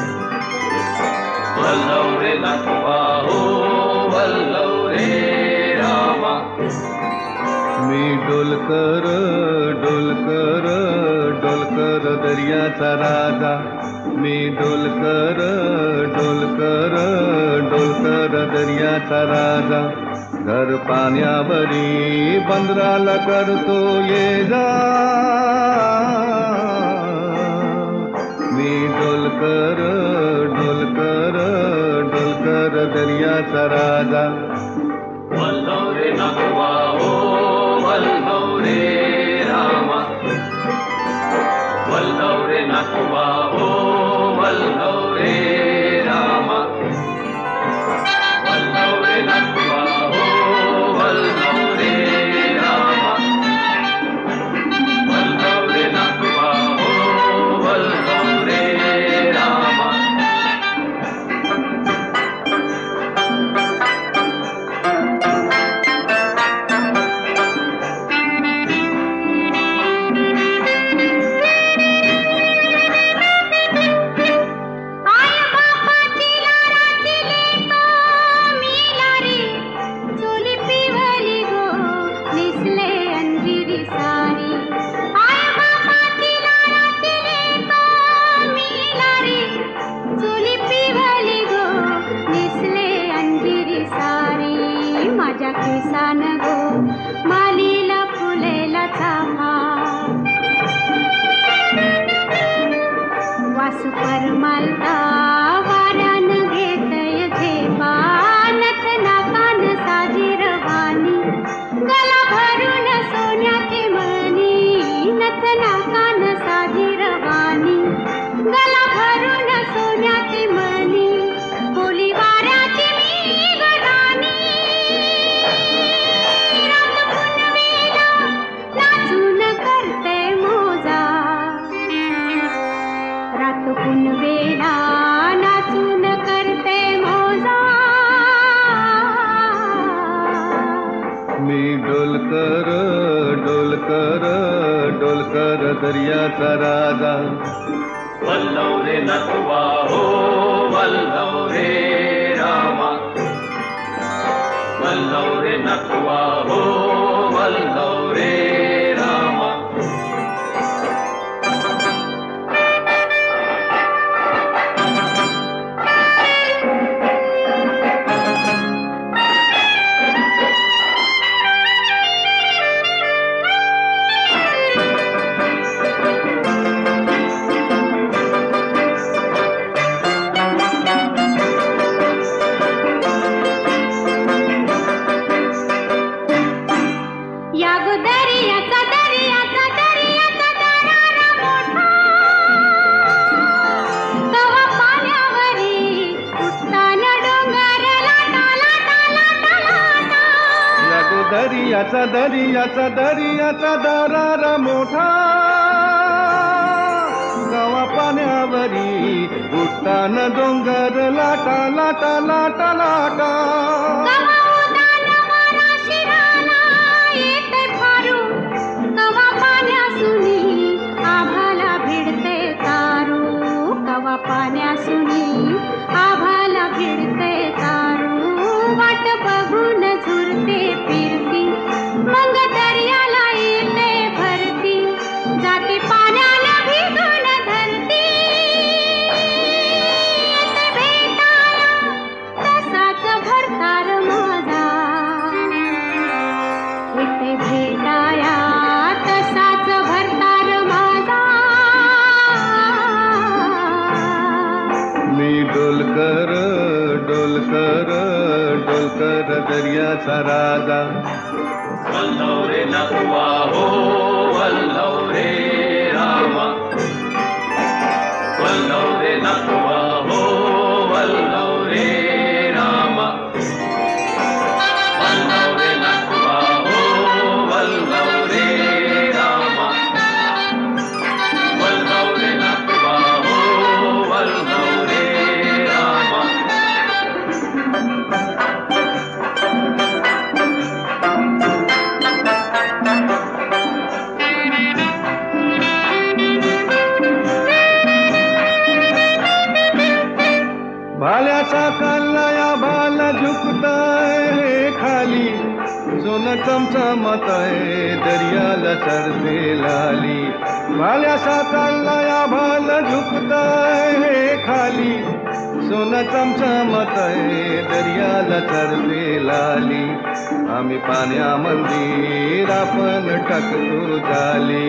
वल्लव रे नकवा हो वल्लव रे रामा. मी डोलकर डोलकर डोलकर दर्याचा राजा, मी डोलकर डोलकर डोलकर दर्याचा राजा, घर पाण्यावरी बंदराला करतो ये जा. मी डोलकर डोलकर डोलकर दर्याचा राजा. वल्लव रे नकवा हो वल्लव रे रामा, वल्लव रे नकवा हो वल्लव रे रामा, वल्लव रे नकवा हो वल्लव रे रामा, वल्लव रे नकवा हो दर्याचा राजा. वल्लव रे नथुआ हो वल्लव रे रामा, वल्लव रे नथुआ हो वल्लव रे रामा. दर्याचा दर्याचा दर्याचा दरारा मोठा, गावा पाण्यावरी उठताना डोंगर लाटा लाटा लाटा लाटा. आभाला भिडते तारू, कवा पाण्यासुनी आभाला भिडते तारू. वाट बघून झुरते फिरती, मग दर्याला येते भरती. जाते पाण्याला भिजून धरती, येते भेटाया तसाच भरतार माझा. येते भेटाया तसाच भरतार माझा. मी डोलकर डोलकर डोलकर दर्याचा राजा. वल्लव रे नथुआ हो वल्लव रे रामा, वल्लव रे नथुआ हो वल्लव रे रामा, वल्लव रे नथुआ हो वल्लव रे रामा, वल्लव रे नथुआ हो वल्लव रे रामा. भाल्याचा कल्लाया भाल झुकताय खाली, सोनं चमचमताय दर्याला चढते लाली. भाल्याचा कल्लाया भाल झुकताय खाली, सोनं चमचमताय दर्याला चढते लाली. आम्ही पाण्यामंदिर आपण टाकतो जाली.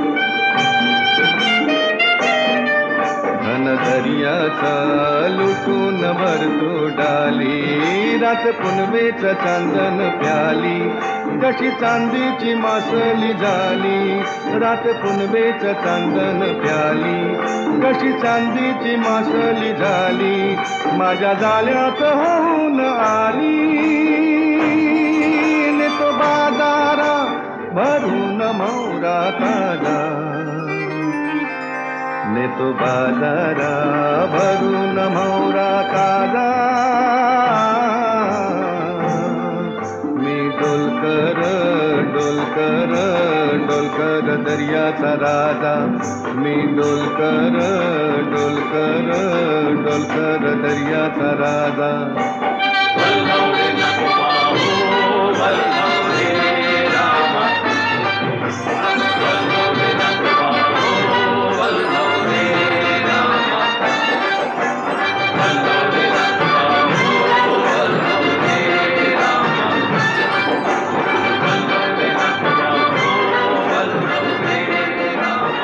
घन दर्याचा लुटून भरतो डाली. रात पुनवेच चांदन प्याली, कशी चांदीची मासली झाली. रात पुनवेच चांदन प्याली, कशी चांदीची मासली झाली. माझ्या जाळ्यात होऊन आली, ने तो बाजारा भरून मौरा ताजा. ने तो बाजारा भरून मौरा ताजा. मी डोलकर डोलकर डोलकर दर्याचा राजा. मी डोलकर डोलकर डोलकर दर्याचा राजा. वल्लव रे नथुआ हो वल्लव रे रामा, वल्लव रे नथुआ हो वल्लव रे रामा, वल्लव रे नथुआ हो वल्लव रे रामा, वल्लव रे नथुआ हो वल्लव रे रामा.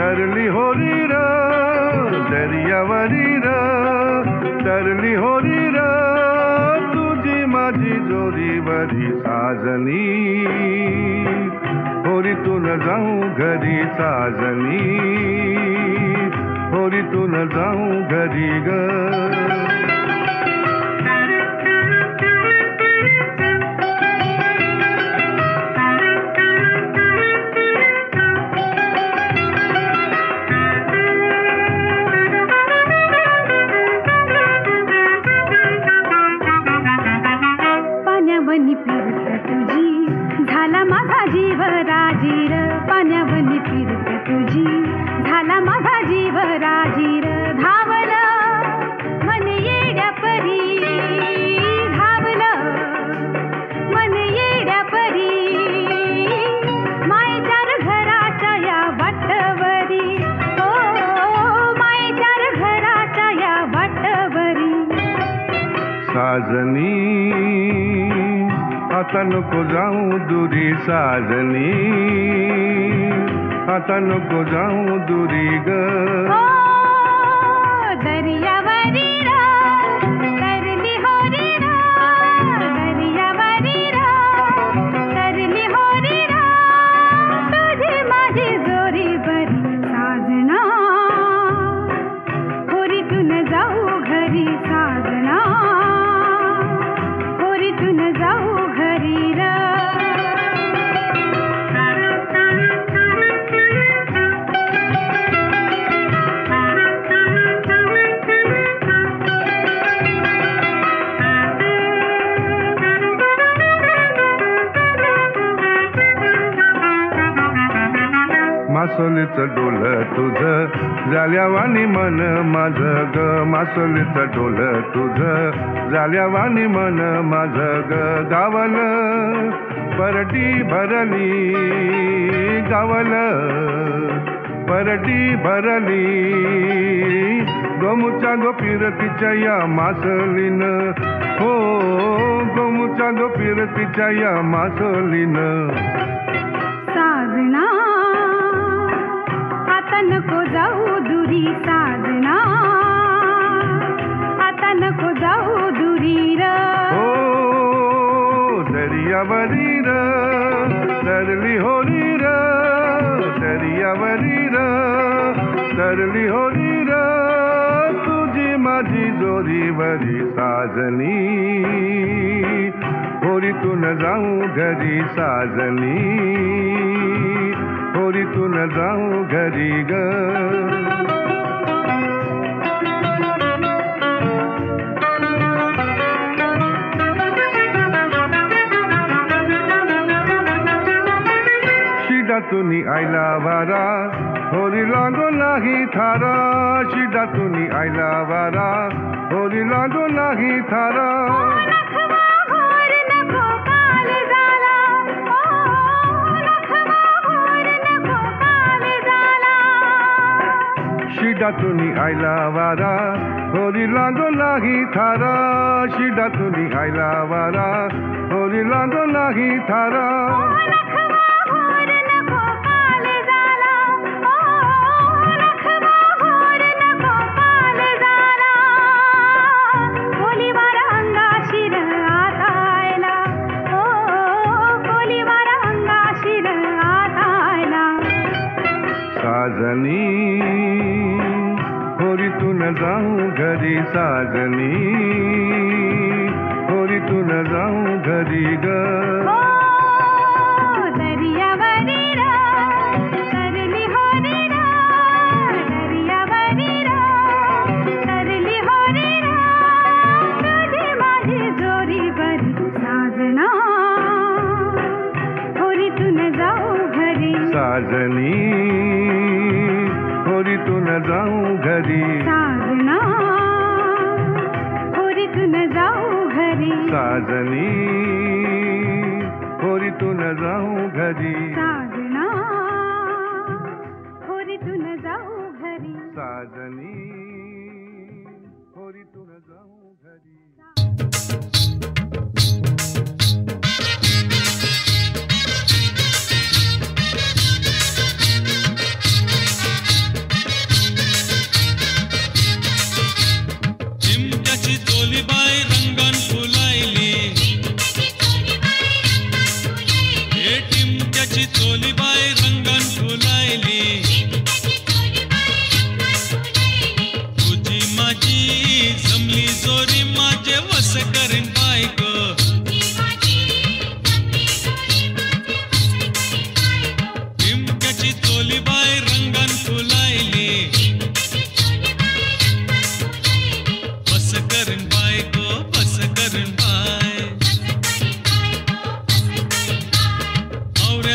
तरली होरी र दर्यावरी र तरली होरी र तुझी माझी जोरीवरी साजनी होरीतून जाऊ घरी साजनी होरीतून जाऊ घरी ग पाण्यावनी फिरत तुझी झाला माझा जीव राजीर पाण्यावनी फिरत तुझी झाला माझा जीव राजीर धावलं मन येड्या परी धावलं मन येड्या परी मायचार घराच्या या वाटवरी ओ मायचार घराच्या या वाटवरी साजनी आता नको जाऊ दुरी साजनी आता नको जाऊ दुरी ग दर्यावरी र तरली होरी र दर्यावरी र तरली होरी र तुझी माझी जोरी बरी साजना होरीतून जाऊ घरी साजना होरीतून जाऊ घरी र मासोलीचं डोल तुझं झाल्यावानी मन माझं ग मासोलीचं डोल तुझं झाल्यावानी मन माझं ग गावलं परडी भरली गावलं परडी भरली गोमुच्या गो फिरतीच्या या मासोलीन हो गोमुच्या गो फिरतीच्या या मासोलीन साजना आता नको जाऊ दुरी साजना आता नको जाऊ दुरी र ओ दर्यावरी र तरली होरी र दर्यावरी र तरली होरी र तुझी माझी जोरीवरी साजनी होरीतून जाऊ घरी साजनी होरीतून जाऊ घरी ग शिडातुनी आयला वारा होरी लागो नाही थारा शिडातुनी आयला वारा होरी लागो नाही थारा शिडातुनी आयला वारा होरी लागो नाही थारा शिडातुनी आयला वारा होरी लागो नाही थारा साजनी होरीतून जाऊ घरी साजनी होरीतून जाऊ घरी ग दर्यावरी र तरली होरी र दर्यावरी र तरली होरी र तुझी माझी जोरी बरी साजना होरीतून जाऊ घरी साजनी होरीतून जाऊ घरी साजना होरीतून जाऊ घरी साजनी होरीतून जाऊ घरी साजना होरीतून जाऊ घरी साजनी होरीतून जाऊ घरी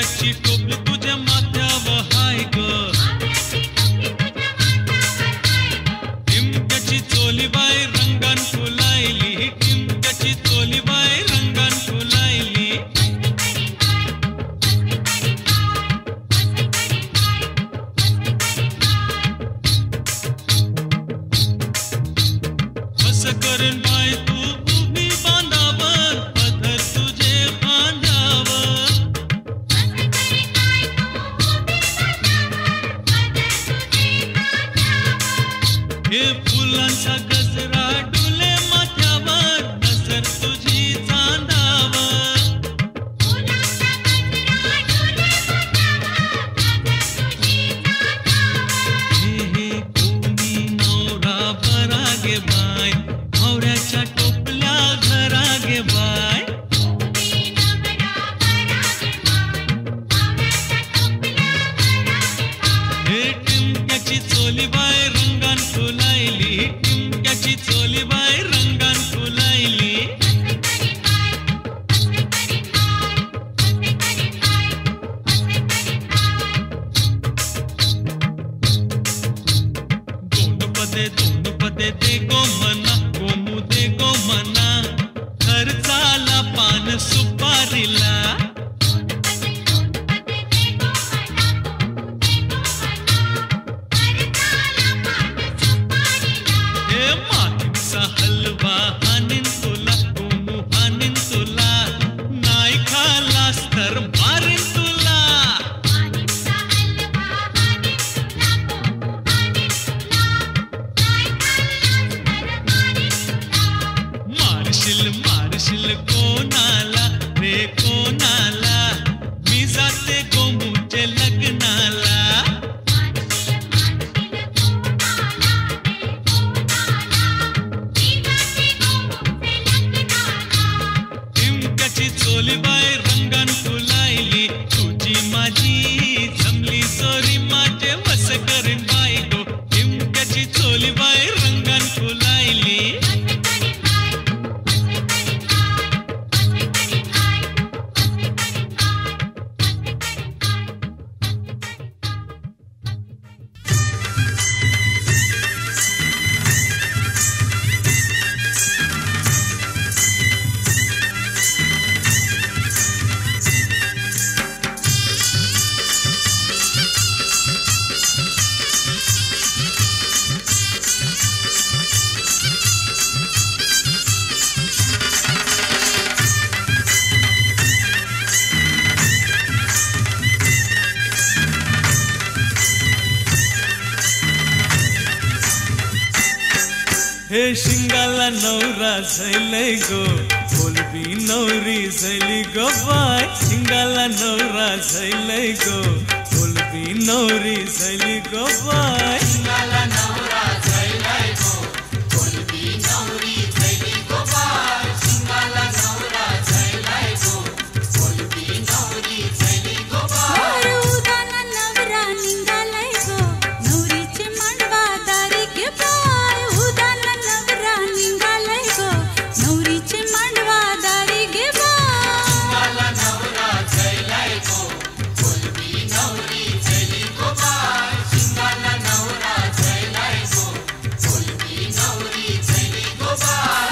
आवळ्याची टोपली तुझ्या माथ्यावर हाय ग टिमक्याची चोली बाई रंगान फुलायली टिमक्याची चोली बाई रंगान फुलायली कसं करेन बाई तू उभी बांधावर पदर तुझे बांधावर हे फुलांचा गजरा डुले माथ्यावर नजर तुझी चांदावर हे हे कोणी नवरा बरा गे बाय आवळ्याच्या टोपल्या घरा गे बाय हे टिमक्याची चोली बाय रंगान फुलायली टिमक्याची चोली बाय रंगान फुलायली दोन पदे दोन पदे दे गो मना गोमू दे गो मना खर्चाला पान सुपारीला हे मातीचा हलवा हानीन तुला गोमू हानीन तुला नाही खालास तर मारीन तुला मारशील मारशील कोणाला रे कोणाला मी जाते गोमूचे लग्नाला टिमक्याची चोली बाय रंगान फुलायली तुझी माझी जमली चोरी माझे वस करीन बाई गो टिमक्याची चोली बाय रंगान फुलायली हे शिंगाला नवरा झैलय गो बोलबी नवरी झैली गो बाय शिंगाला नवरा झैलय गो बोलबी नवरी झैली गो बाय शिंगाला नवरा झैलाय गो बोलबी नवरी झैली गो बाय शिंगाला नवरा झैलाय गो बोलबी नवरी झैली गो बाय उदाना नवरा निघालाय गो नवरीचे मांडवा दारी गे बाय उदाना नवरा निघालाय गो नवरीचे मांडवा दारी गे बाय शिंगाला नवरा झैलाय गो बोलबी नवरी झैली गो बाय शिंगाला नवरा झैलाय गो बोलबी नवरी झैली गो बाय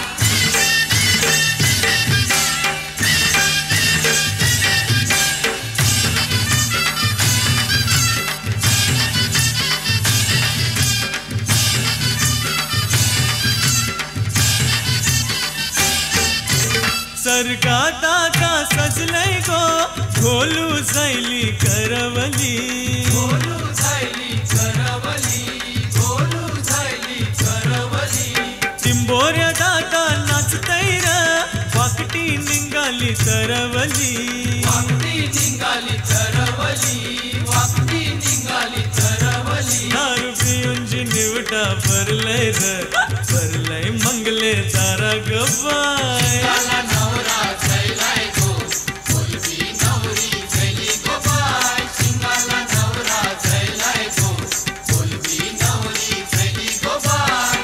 सरगात आता सजलय गो ढोलू झैली करवली गोलू झैली करवली गोलू झैली करवली टिंबोऱ्या दाता नाचतय र वाकटी निघाली तरवली वाकडी निघाली तरवली वाकडी निघाली तरवली दारू पिऊंची निवटा भरलय र भरलय मंगले तारा गबाय शिंगाला नवरा झैलाय गो बोलबी नवरी झैली गो बाय शिंगाला नवरा झैलाय गो बोलबी नवरी झैली गो बाय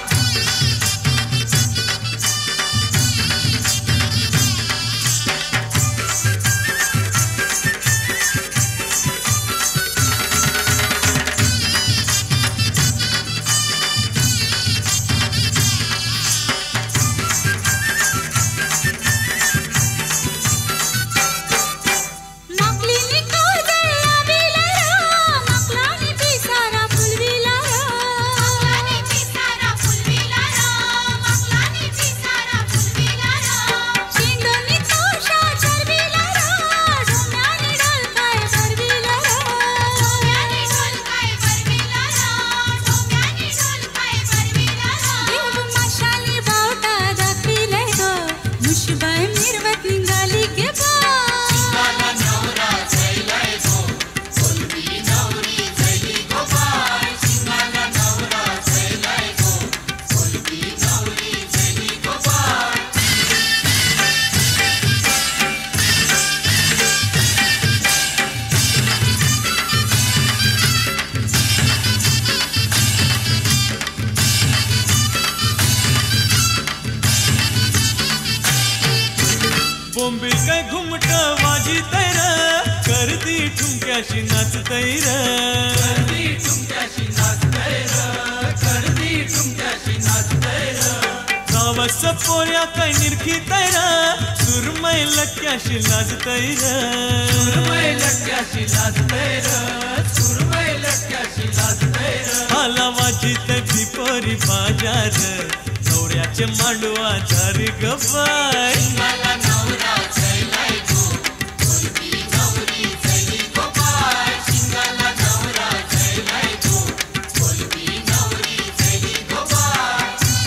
घुमट वाजी तैर करती ठुमक्याशी नाच तैर करती ठुमक्याशी नाच तैर करती ठुमक्याशी नाच तैर गावस पोऱ्या काय निरखी तैर सुरमय लक्क्याशी लाज तैर सुरमय लक्क्याशी लाज तैर सुरमय लक्क्याशी लाज तैर हाला वाजित भिपोरी बाजार नवऱ्याचे मांडवा झारी गबाय शिंगाला नवरा झैलाय गो बोलबी नवरी झैली गो बाय शिंगाला नवरा झैलाय गो बोलबी नवरी झैली गो बाय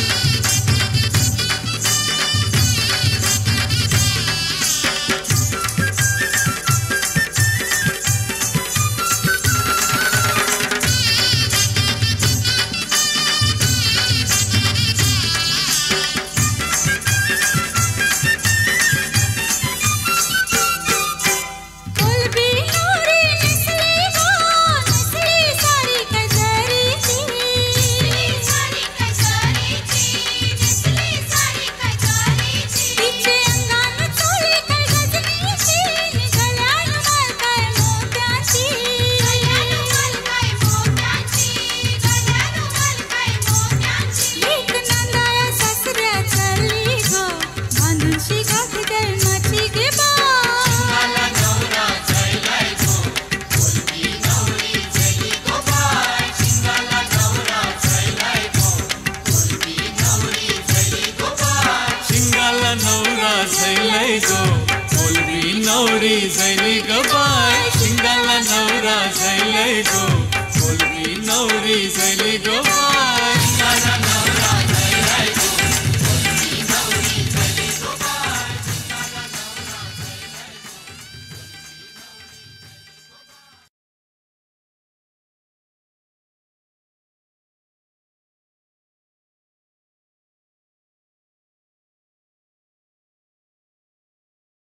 नवरी झैली गबाय शिंगाला नवरा झैलय गो बोलबी नवरी झैली गबाय